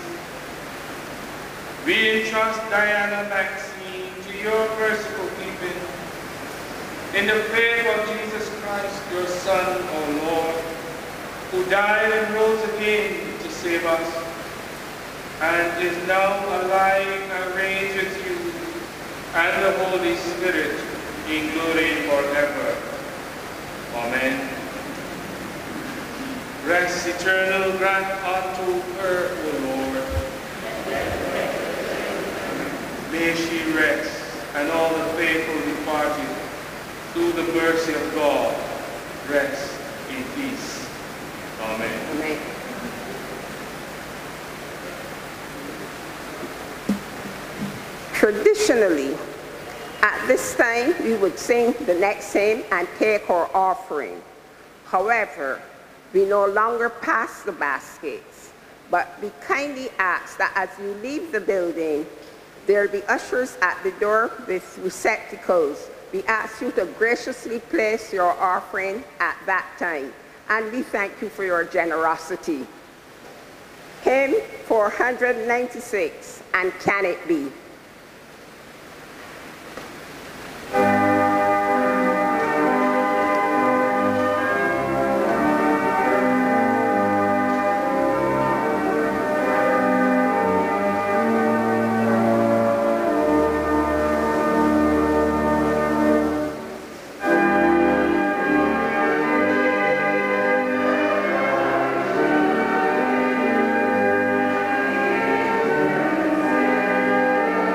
We entrust Diana Maxine to your merciful keeping in the faith of Jesus Christ, your Son, our Lord, who died and rose again to save us, and is now alive and reigns with you and the Holy Spirit in glory forever. Amen. Rest eternal grant unto her, O Lord. may she rest, and all the faithful departed, through the mercy of God, rest in peace. Amen. Amen. Traditionally, at this time, we would sing the next hymn and take our offering. However, we no longer pass the baskets, but we kindly ask that as you leave the building, there will be ushers at the door with receptacles. We ask you to graciously place your offering at that time, and we thank you for your generosity. Hymn four hundred ninety-six, And Can It Be? Amen.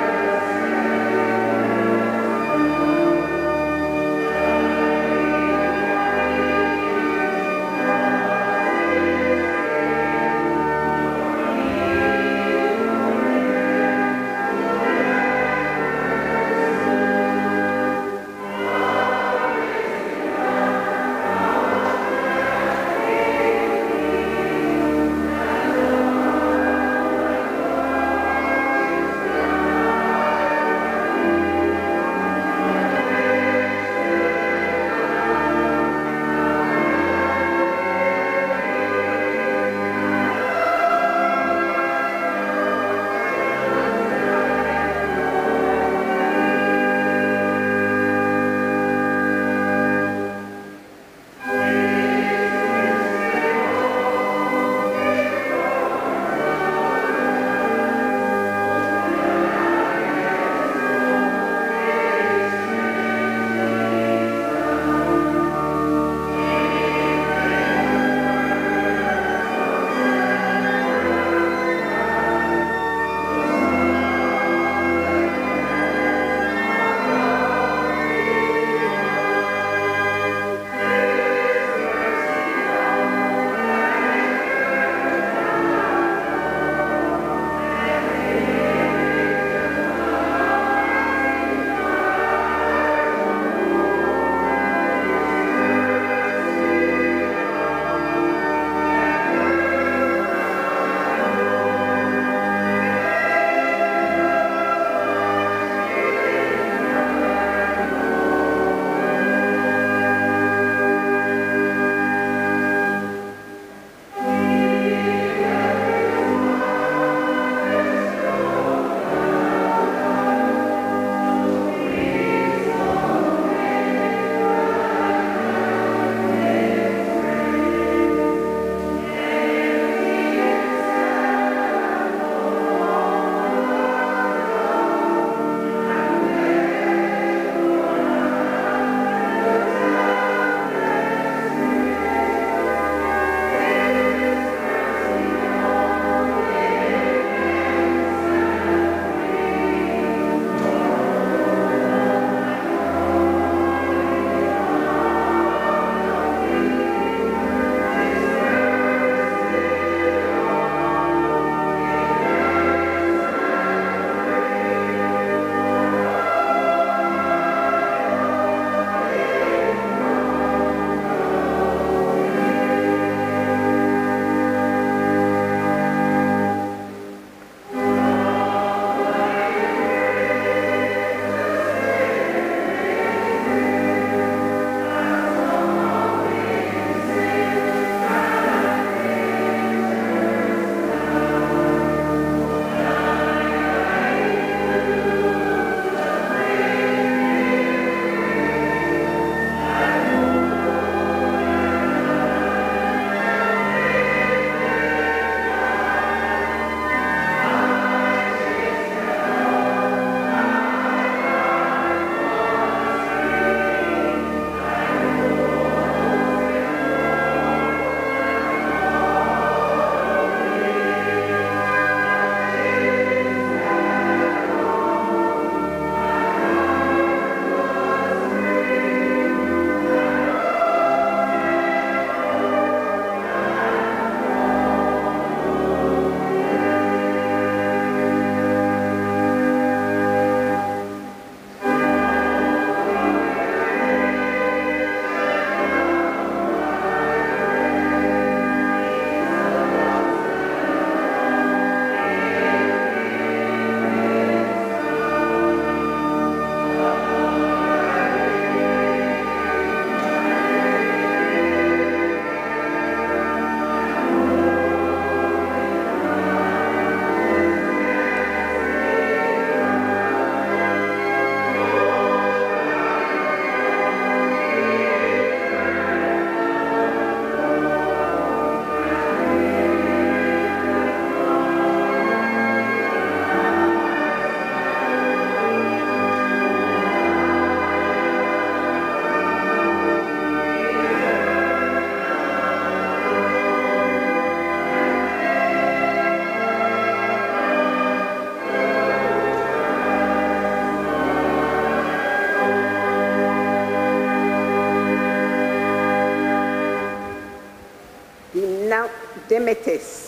Demetis.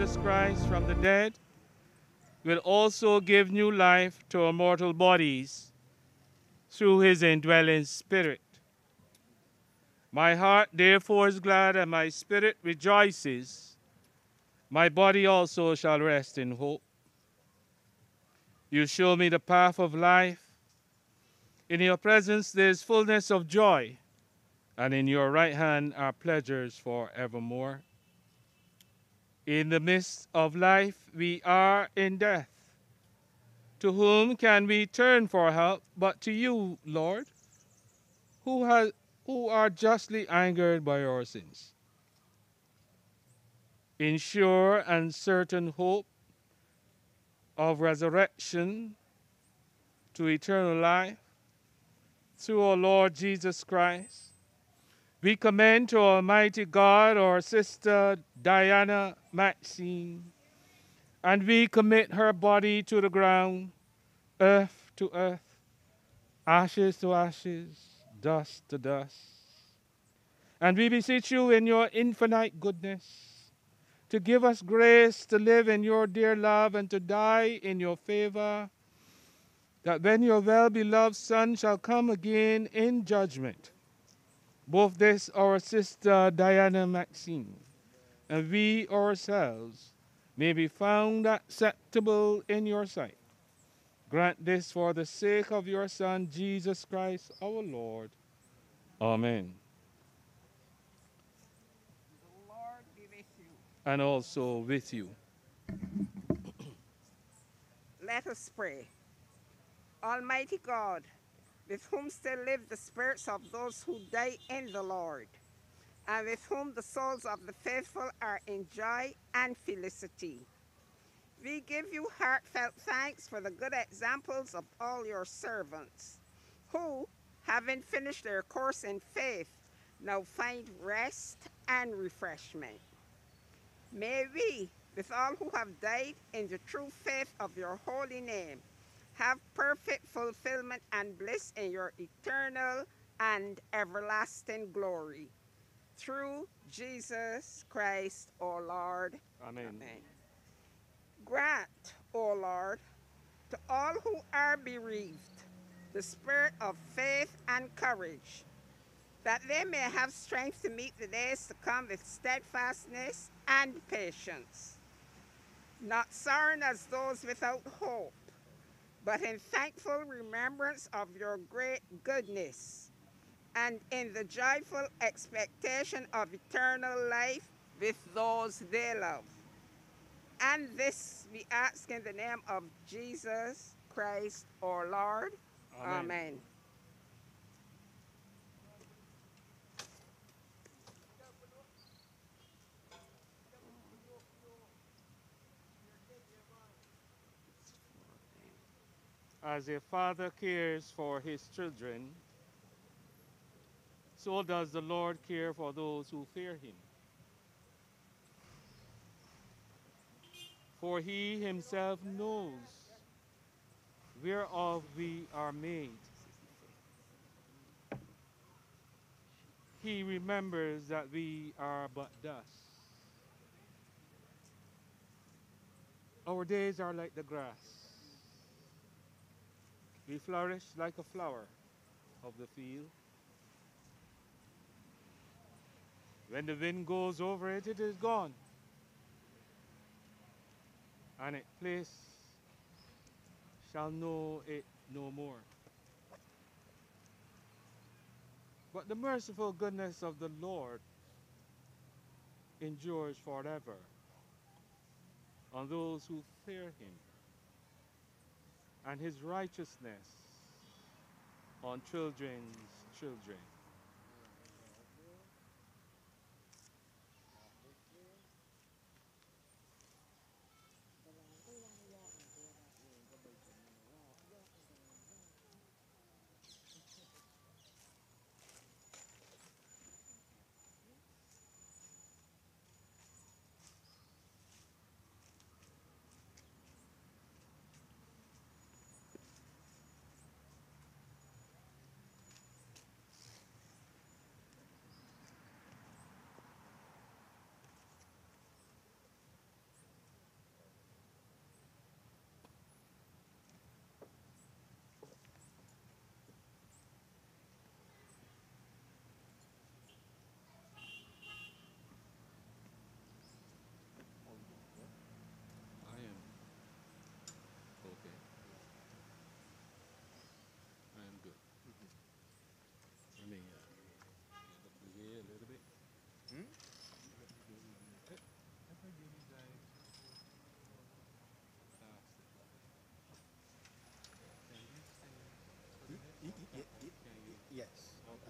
Jesus Christ from the dead will also give new life to our mortal bodies through his indwelling Spirit. My heart therefore is glad, and my spirit rejoices. My body also shall rest in hope. You show me the path of life. In your presence there is fullness of joy, and in your right hand are pleasures forevermore. In the midst of life we are in death. To whom can we turn for help but to you, Lord, who, has, who are justly angered by our sins? In sure and certain hope of resurrection to eternal life, through our Lord Jesus Christ, we commend to Almighty God our sister Diana Maxine, and we commit her body to the ground, earth to earth, ashes to ashes, dust to dust. And we beseech you in your infinite goodness to give us grace to live in your dear love and to die in your favor, that when your well-beloved Son shall come again in judgment, both this our sister Diana Maxine and we ourselves may be found acceptable in your sight. Grant this for the sake of your Son, Jesus Christ, our Lord. Amen. The Lord be with you. And also with you. Let us pray. Almighty God, with whom still live the spirits of those who die in the Lord, and with whom the souls of the faithful are in joy and felicity, we give you heartfelt thanks for the good examples of all your servants, who, having finished their course in faith, now find rest and refreshment. May we, with all who have died in the true faith of your holy name, have perfect fulfillment and bliss in your eternal and everlasting glory. Through Jesus Christ, our Lord. Amen. Amen. Grant, O Lord, to all who are bereaved the spirit of faith and courage, that they may have strength to meet the days to come with steadfastness and patience, not sorrowing as those without hope, but in thankful remembrance of your great goodness, and in the joyful expectation of eternal life with those they love. And this we ask in the name of Jesus Christ, our Lord. Amen. Amen. As a father cares for his children, so does the Lord care for those who fear him. For he himself knows whereof we are made. He remembers that we are but dust. Our days are like the grass. We flourish like a flower of the field. When the wind goes over it, it is gone, and its place shall know it no more. But the merciful goodness of the Lord endures forever on those who fear him, and his righteousness on children's children.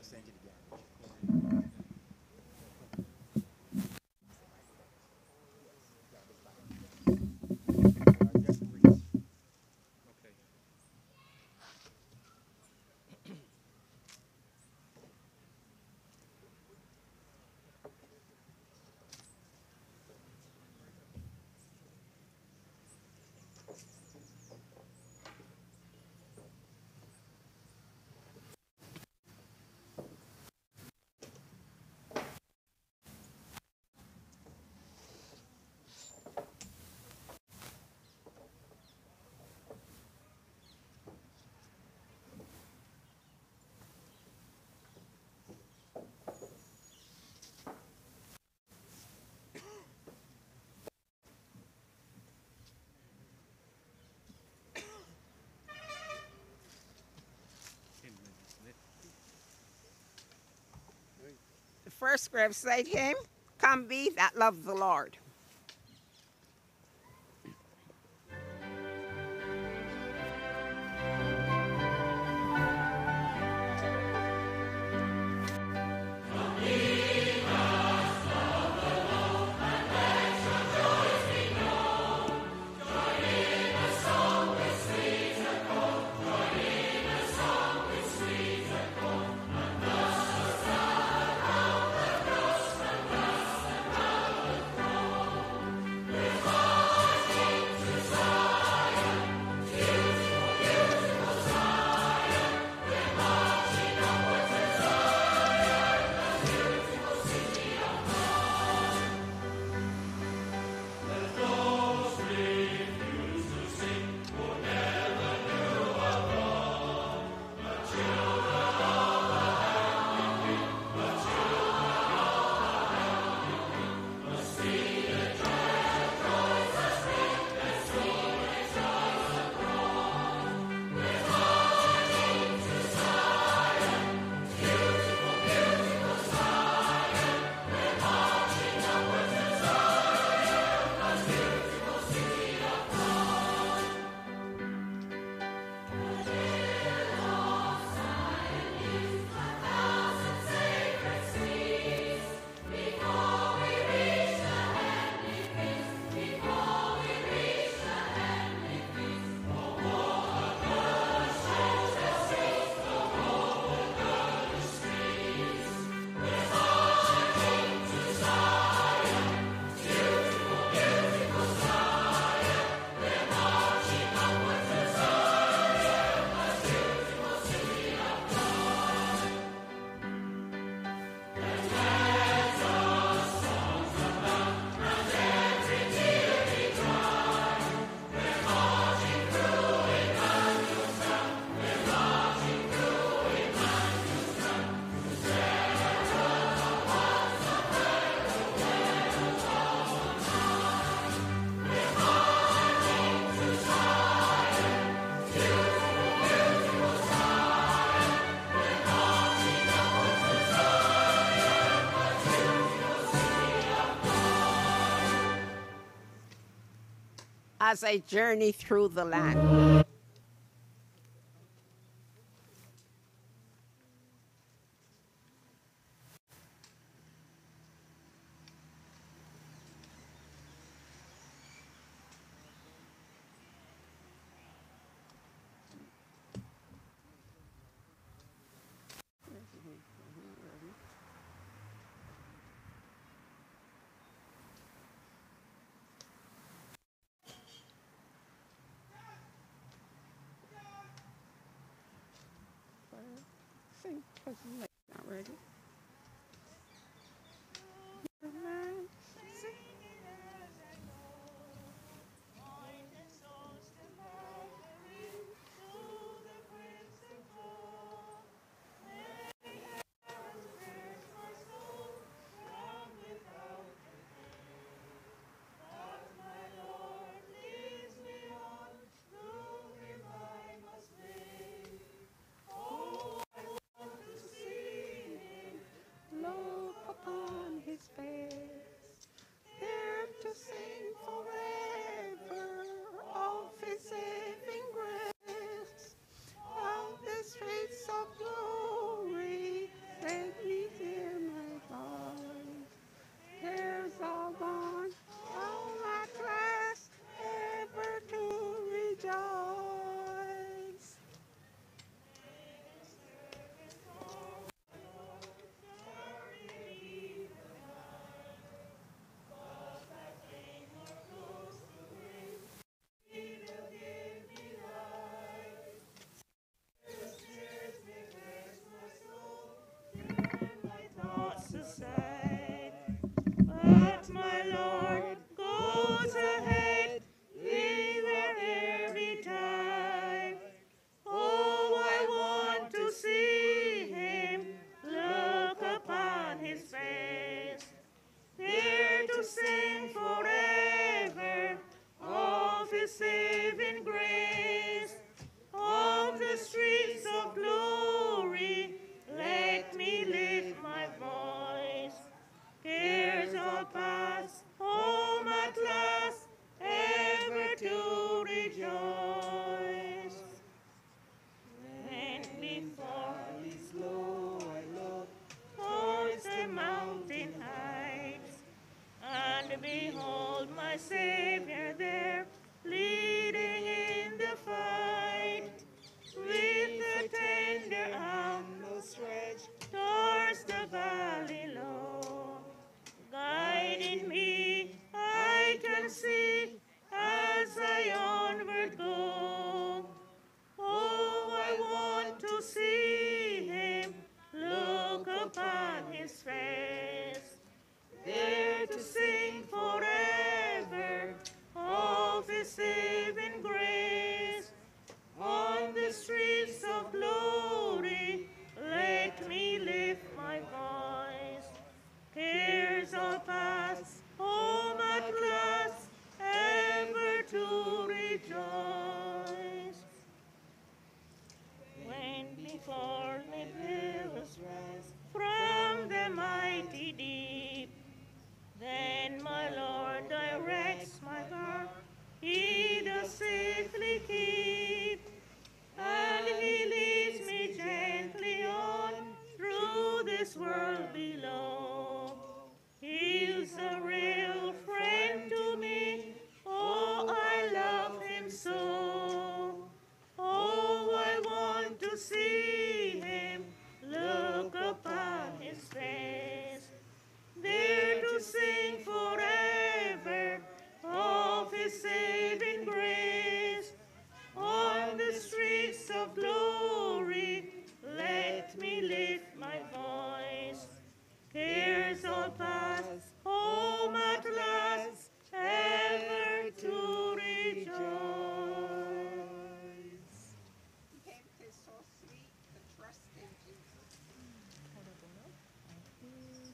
The first graveside hymn, Come Be That Love the Lord. As I journey through the land. Sing, because you like not ready. Sing.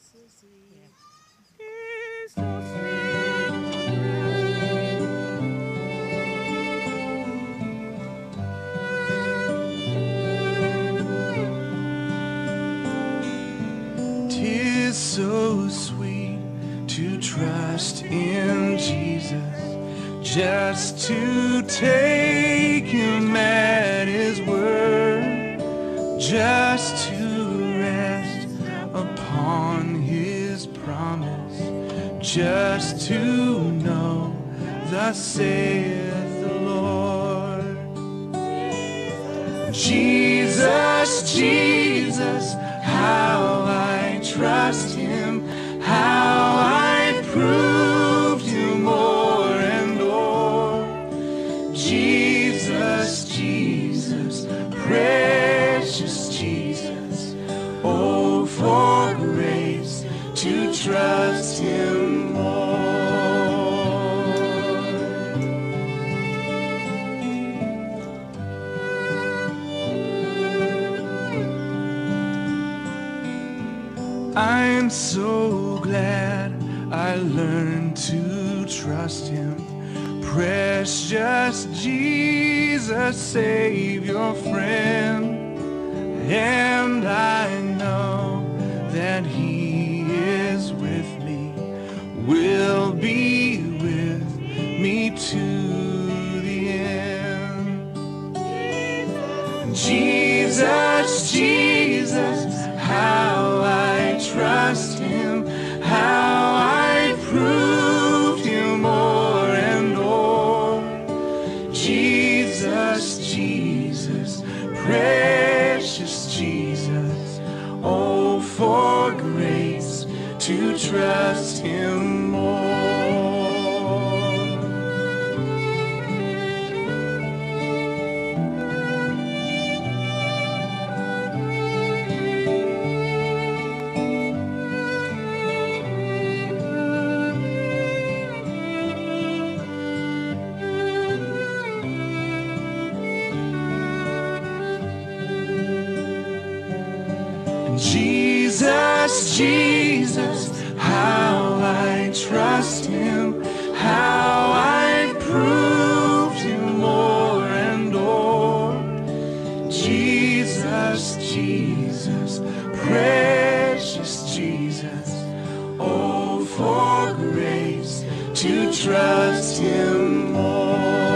'Tis so sweet to trust in Jesus, just to take him at his word, just to rest upon his promise, just to know thus saith the Lord. Jesus, Jesus, how I trust him, how I proved him more and more. Jesus, Jesus, precious Jesus, oh, for grace to trust him more. I'm so glad I learned to trust him. Precious Jesus, Savior, friend. And I know that he is with me, will be with me to the end. Jesus, Jesus, how I trust him, how I proved him more and more. Jesus, Jesus, precious Jesus, oh, for grace to trust him more. Jesus, Jesus, how I trust him, how I proved him more and more. Jesus, Jesus, precious Jesus, oh, for grace to trust him more.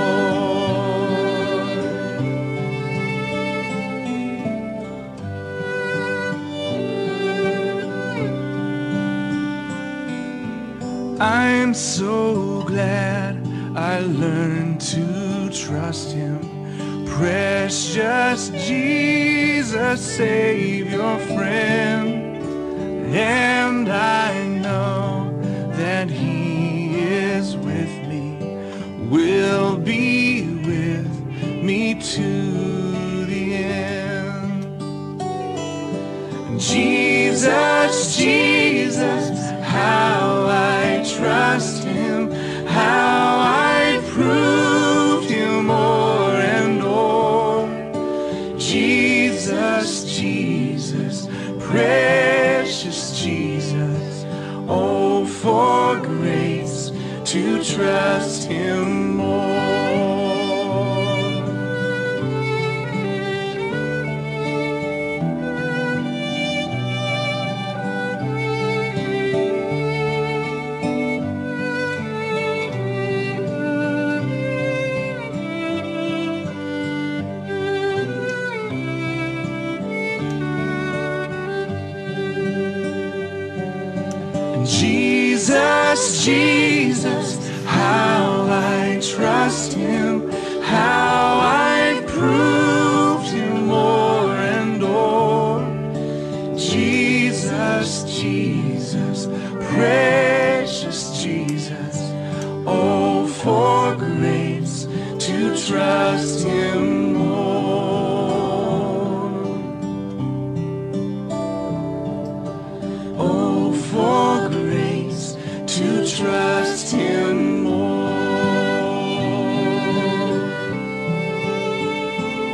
I'm so glad I learned to trust him. Precious Jesus, Savior, friend. And I know that he is with me, will be with me to the end. Jesus, Jesus, how I trust him, how I proved him more and more. Jesus, Jesus, precious Jesus, oh, for grace to trust him more. Jesus, Jesus, how I trust him, how I proved him more and more. Jesus, Jesus, precious Jesus, oh, for grace to trust him more. Oh, for grace to trust him more.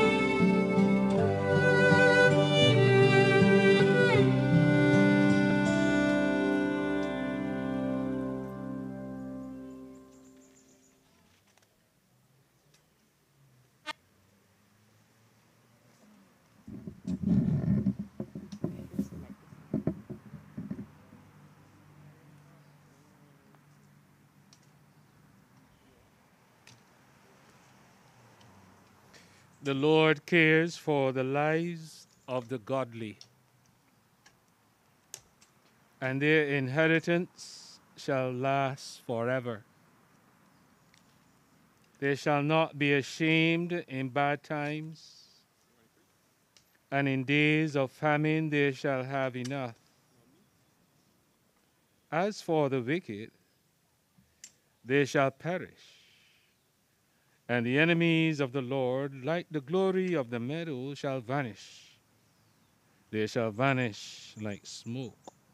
The Lord cares for the lives of the godly, and their inheritance shall last forever. They shall not be ashamed in bad times, and in days of famine they shall have enough. As for the wicked, they shall perish, and the enemies of the Lord, like the glory of the meadow, shall vanish. They shall vanish like smoke.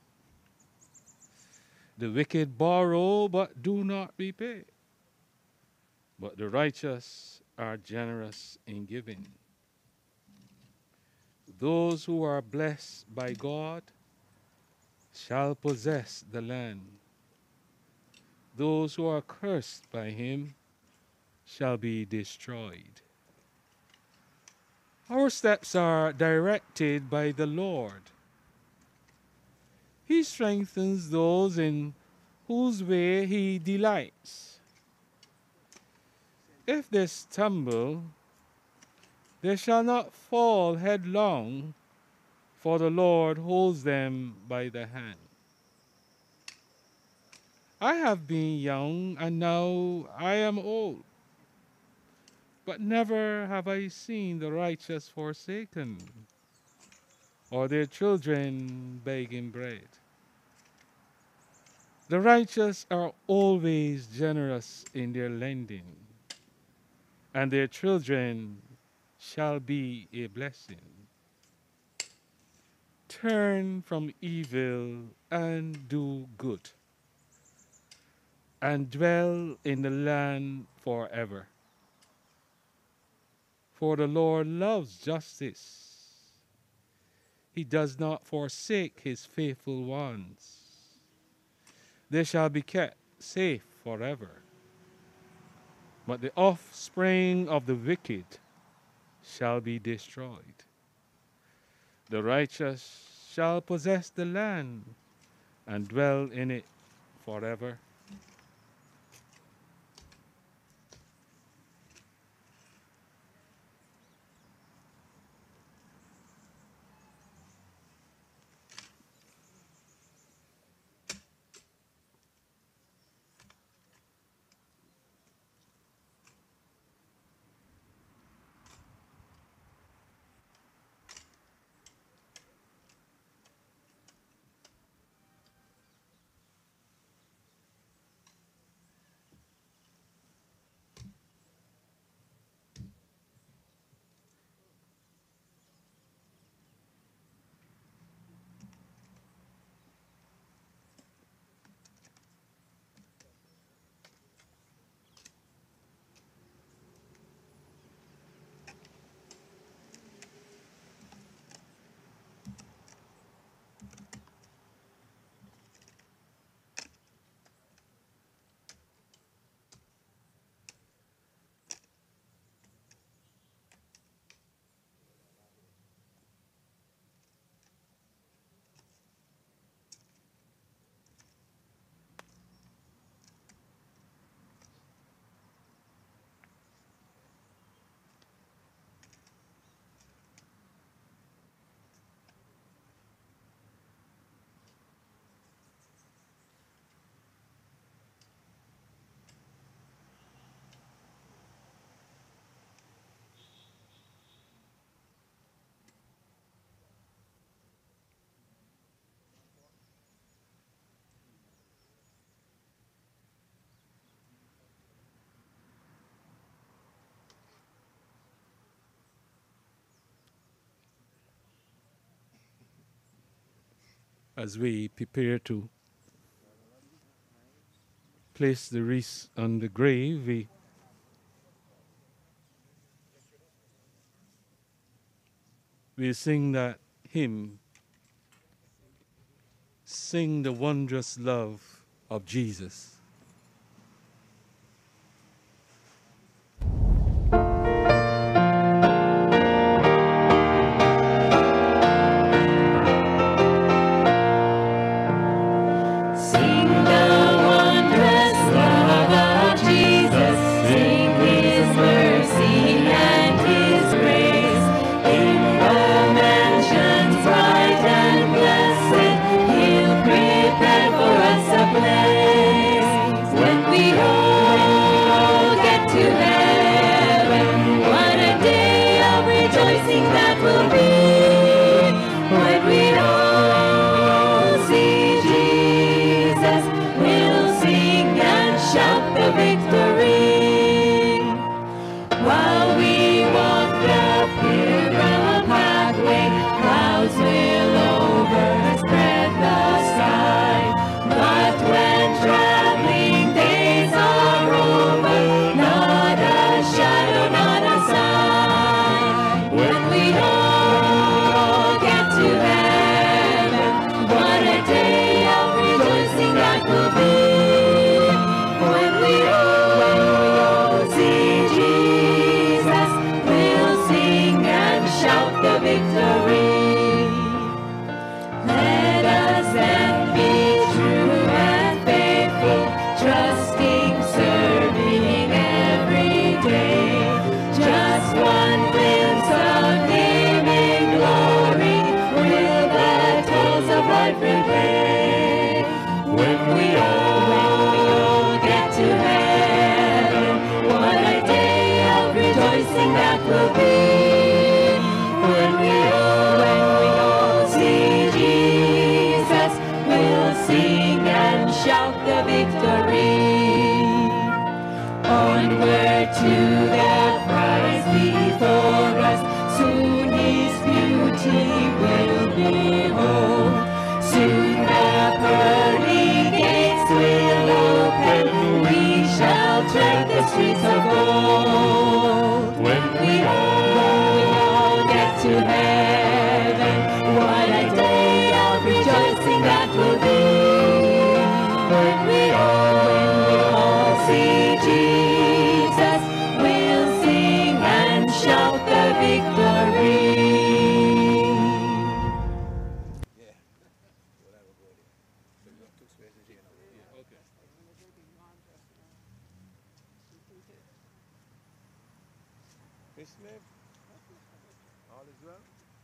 The wicked borrow, but do not repay, but the righteous are generous in giving. Those who are blessed by God shall possess the land. Those who are cursed by him shall be destroyed. Our steps are directed by the Lord. He strengthens those in whose way he delights. If they stumble, they shall not fall headlong, for the Lord holds them by the hand. I have been young, and now I am old, but never have I seen the righteous forsaken, or their children begging bread. The righteous are always generous in their lending, and their children shall be a blessing. Turn from evil and do good, and dwell in the land forever. For the Lord loves justice. He does not forsake his faithful ones. They shall be kept safe forever. But the offspring of the wicked shall be destroyed. The righteous shall possess the land and dwell in it forever. As we prepare to place the wreath on the grave, we we sing that hymn, Sing the Wondrous Love of Jesus. His mercy and his grace. the victory. Let us then be true and faithful, trusting, serving every day. Just one glimpse of Him in glory will the toils of life repay. When we all get to heaven, what a day of rejoicing that will be. When we all, when we all see Jesus, we'll sing and shout the victory. Onward to the prize before us, soon His beauty will behold. Soon the pearly gates will open, we shall tread the streets of gold. When we all, when we all get to heaven, what a day of rejoicing that will be. When we all, when we all see Jesus, we'll sing and shout the victory. Miss Smith, all is well?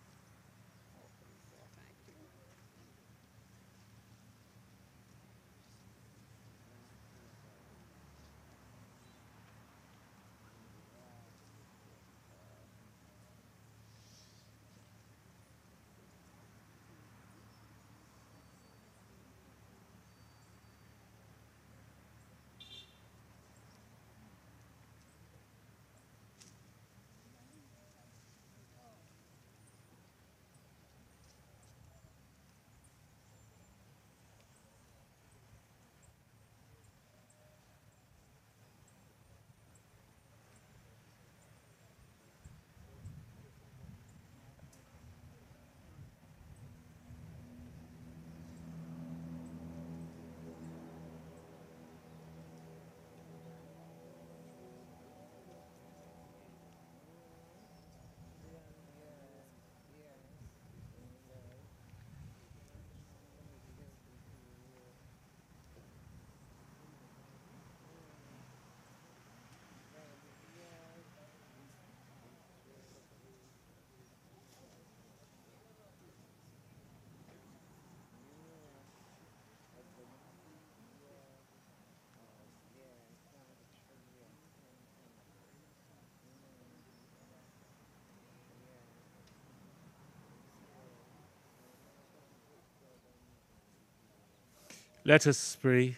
Let us pray.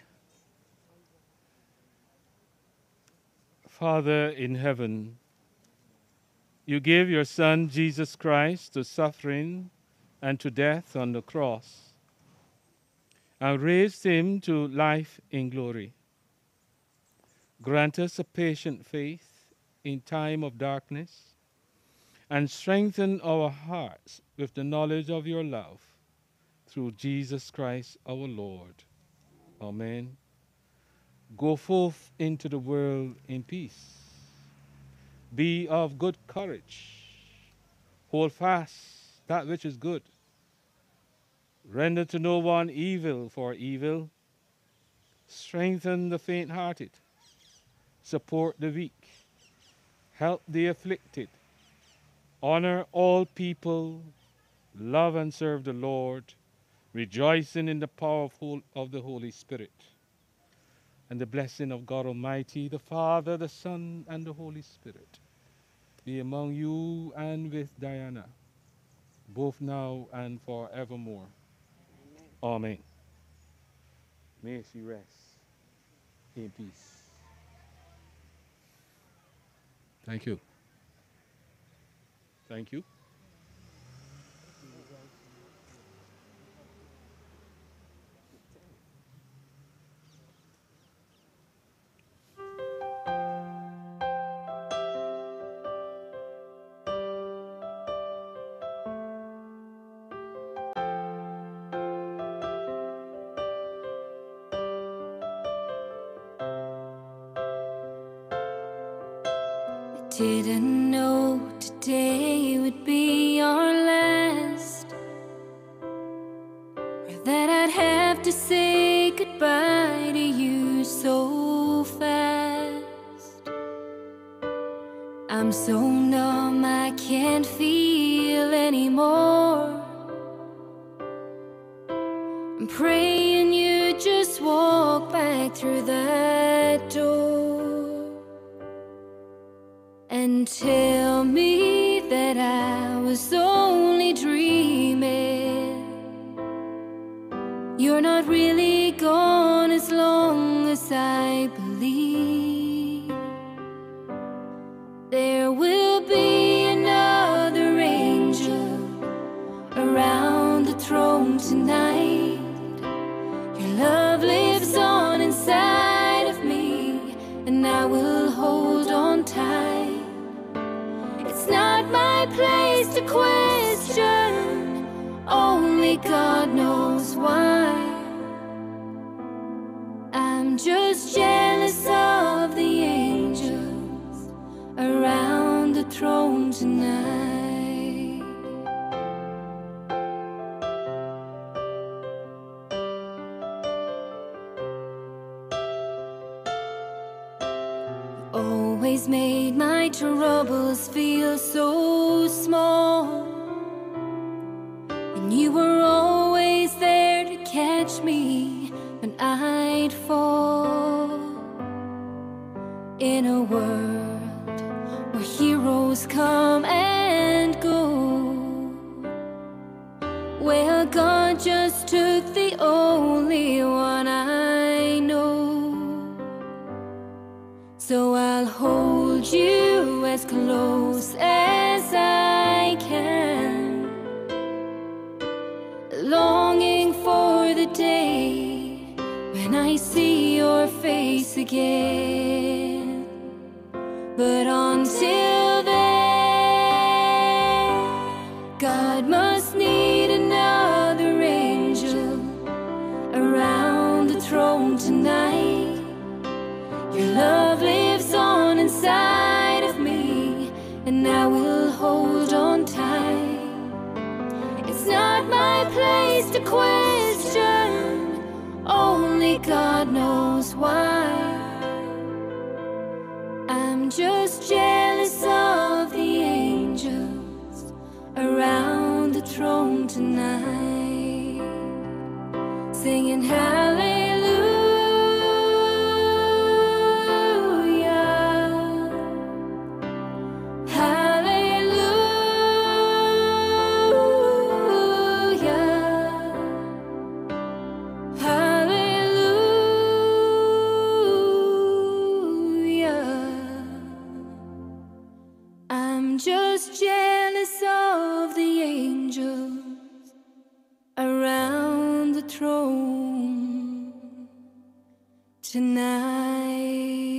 Father in heaven, you gave your Son, Jesus Christ, to suffering and to death on the cross, and raised him to life in glory. Grant us a patient faith in time of darkness, and strengthen our hearts with the knowledge of your love, through Jesus Christ our Lord. Amen. Go forth into the world in peace. Be of good courage. Hold fast that which is good. Render to no one evil for evil. Strengthen the faint-hearted. Support the weak. Help the afflicted. Honor all people. Love and serve the Lord, rejoicing in the power of, whole, of the Holy Spirit. And the blessing of God Almighty, the Father, the Son, and the Holy Spirit be among you and with Diana, both now and forevermore. Amen. Amen. May she rest in peace. Thank you. Thank you. Didn't know today would be our last, or that I'd have to say goodbye to you so fast. I'm so numb I can't feel anymore. I'm praying you just walk back through that door and tell me that I was only dreaming. You're not really gone as long as I believe. There will be another angel around the throne tonight. Your love lives on inside of me, and I will hold on tight. It's not my place to question, only God knows why. I'm just jealous of the angels around the throne tonight. Always made my troubles feel so small, and you were always there to catch me when I'd fall. In a world where heroes come and go, well, God just took the only one I know. So I'll hold you as close as I can, longing for the day when I see your face again. But until then, God must need another angel around the throne tonight. Your love lives on inside of me, and I will hold on tight. It's not my place to question, only God knows why. I'm just jealous of the angels around the throne tonight, singing hallelujah. Just jealous of the angels around the throne tonight.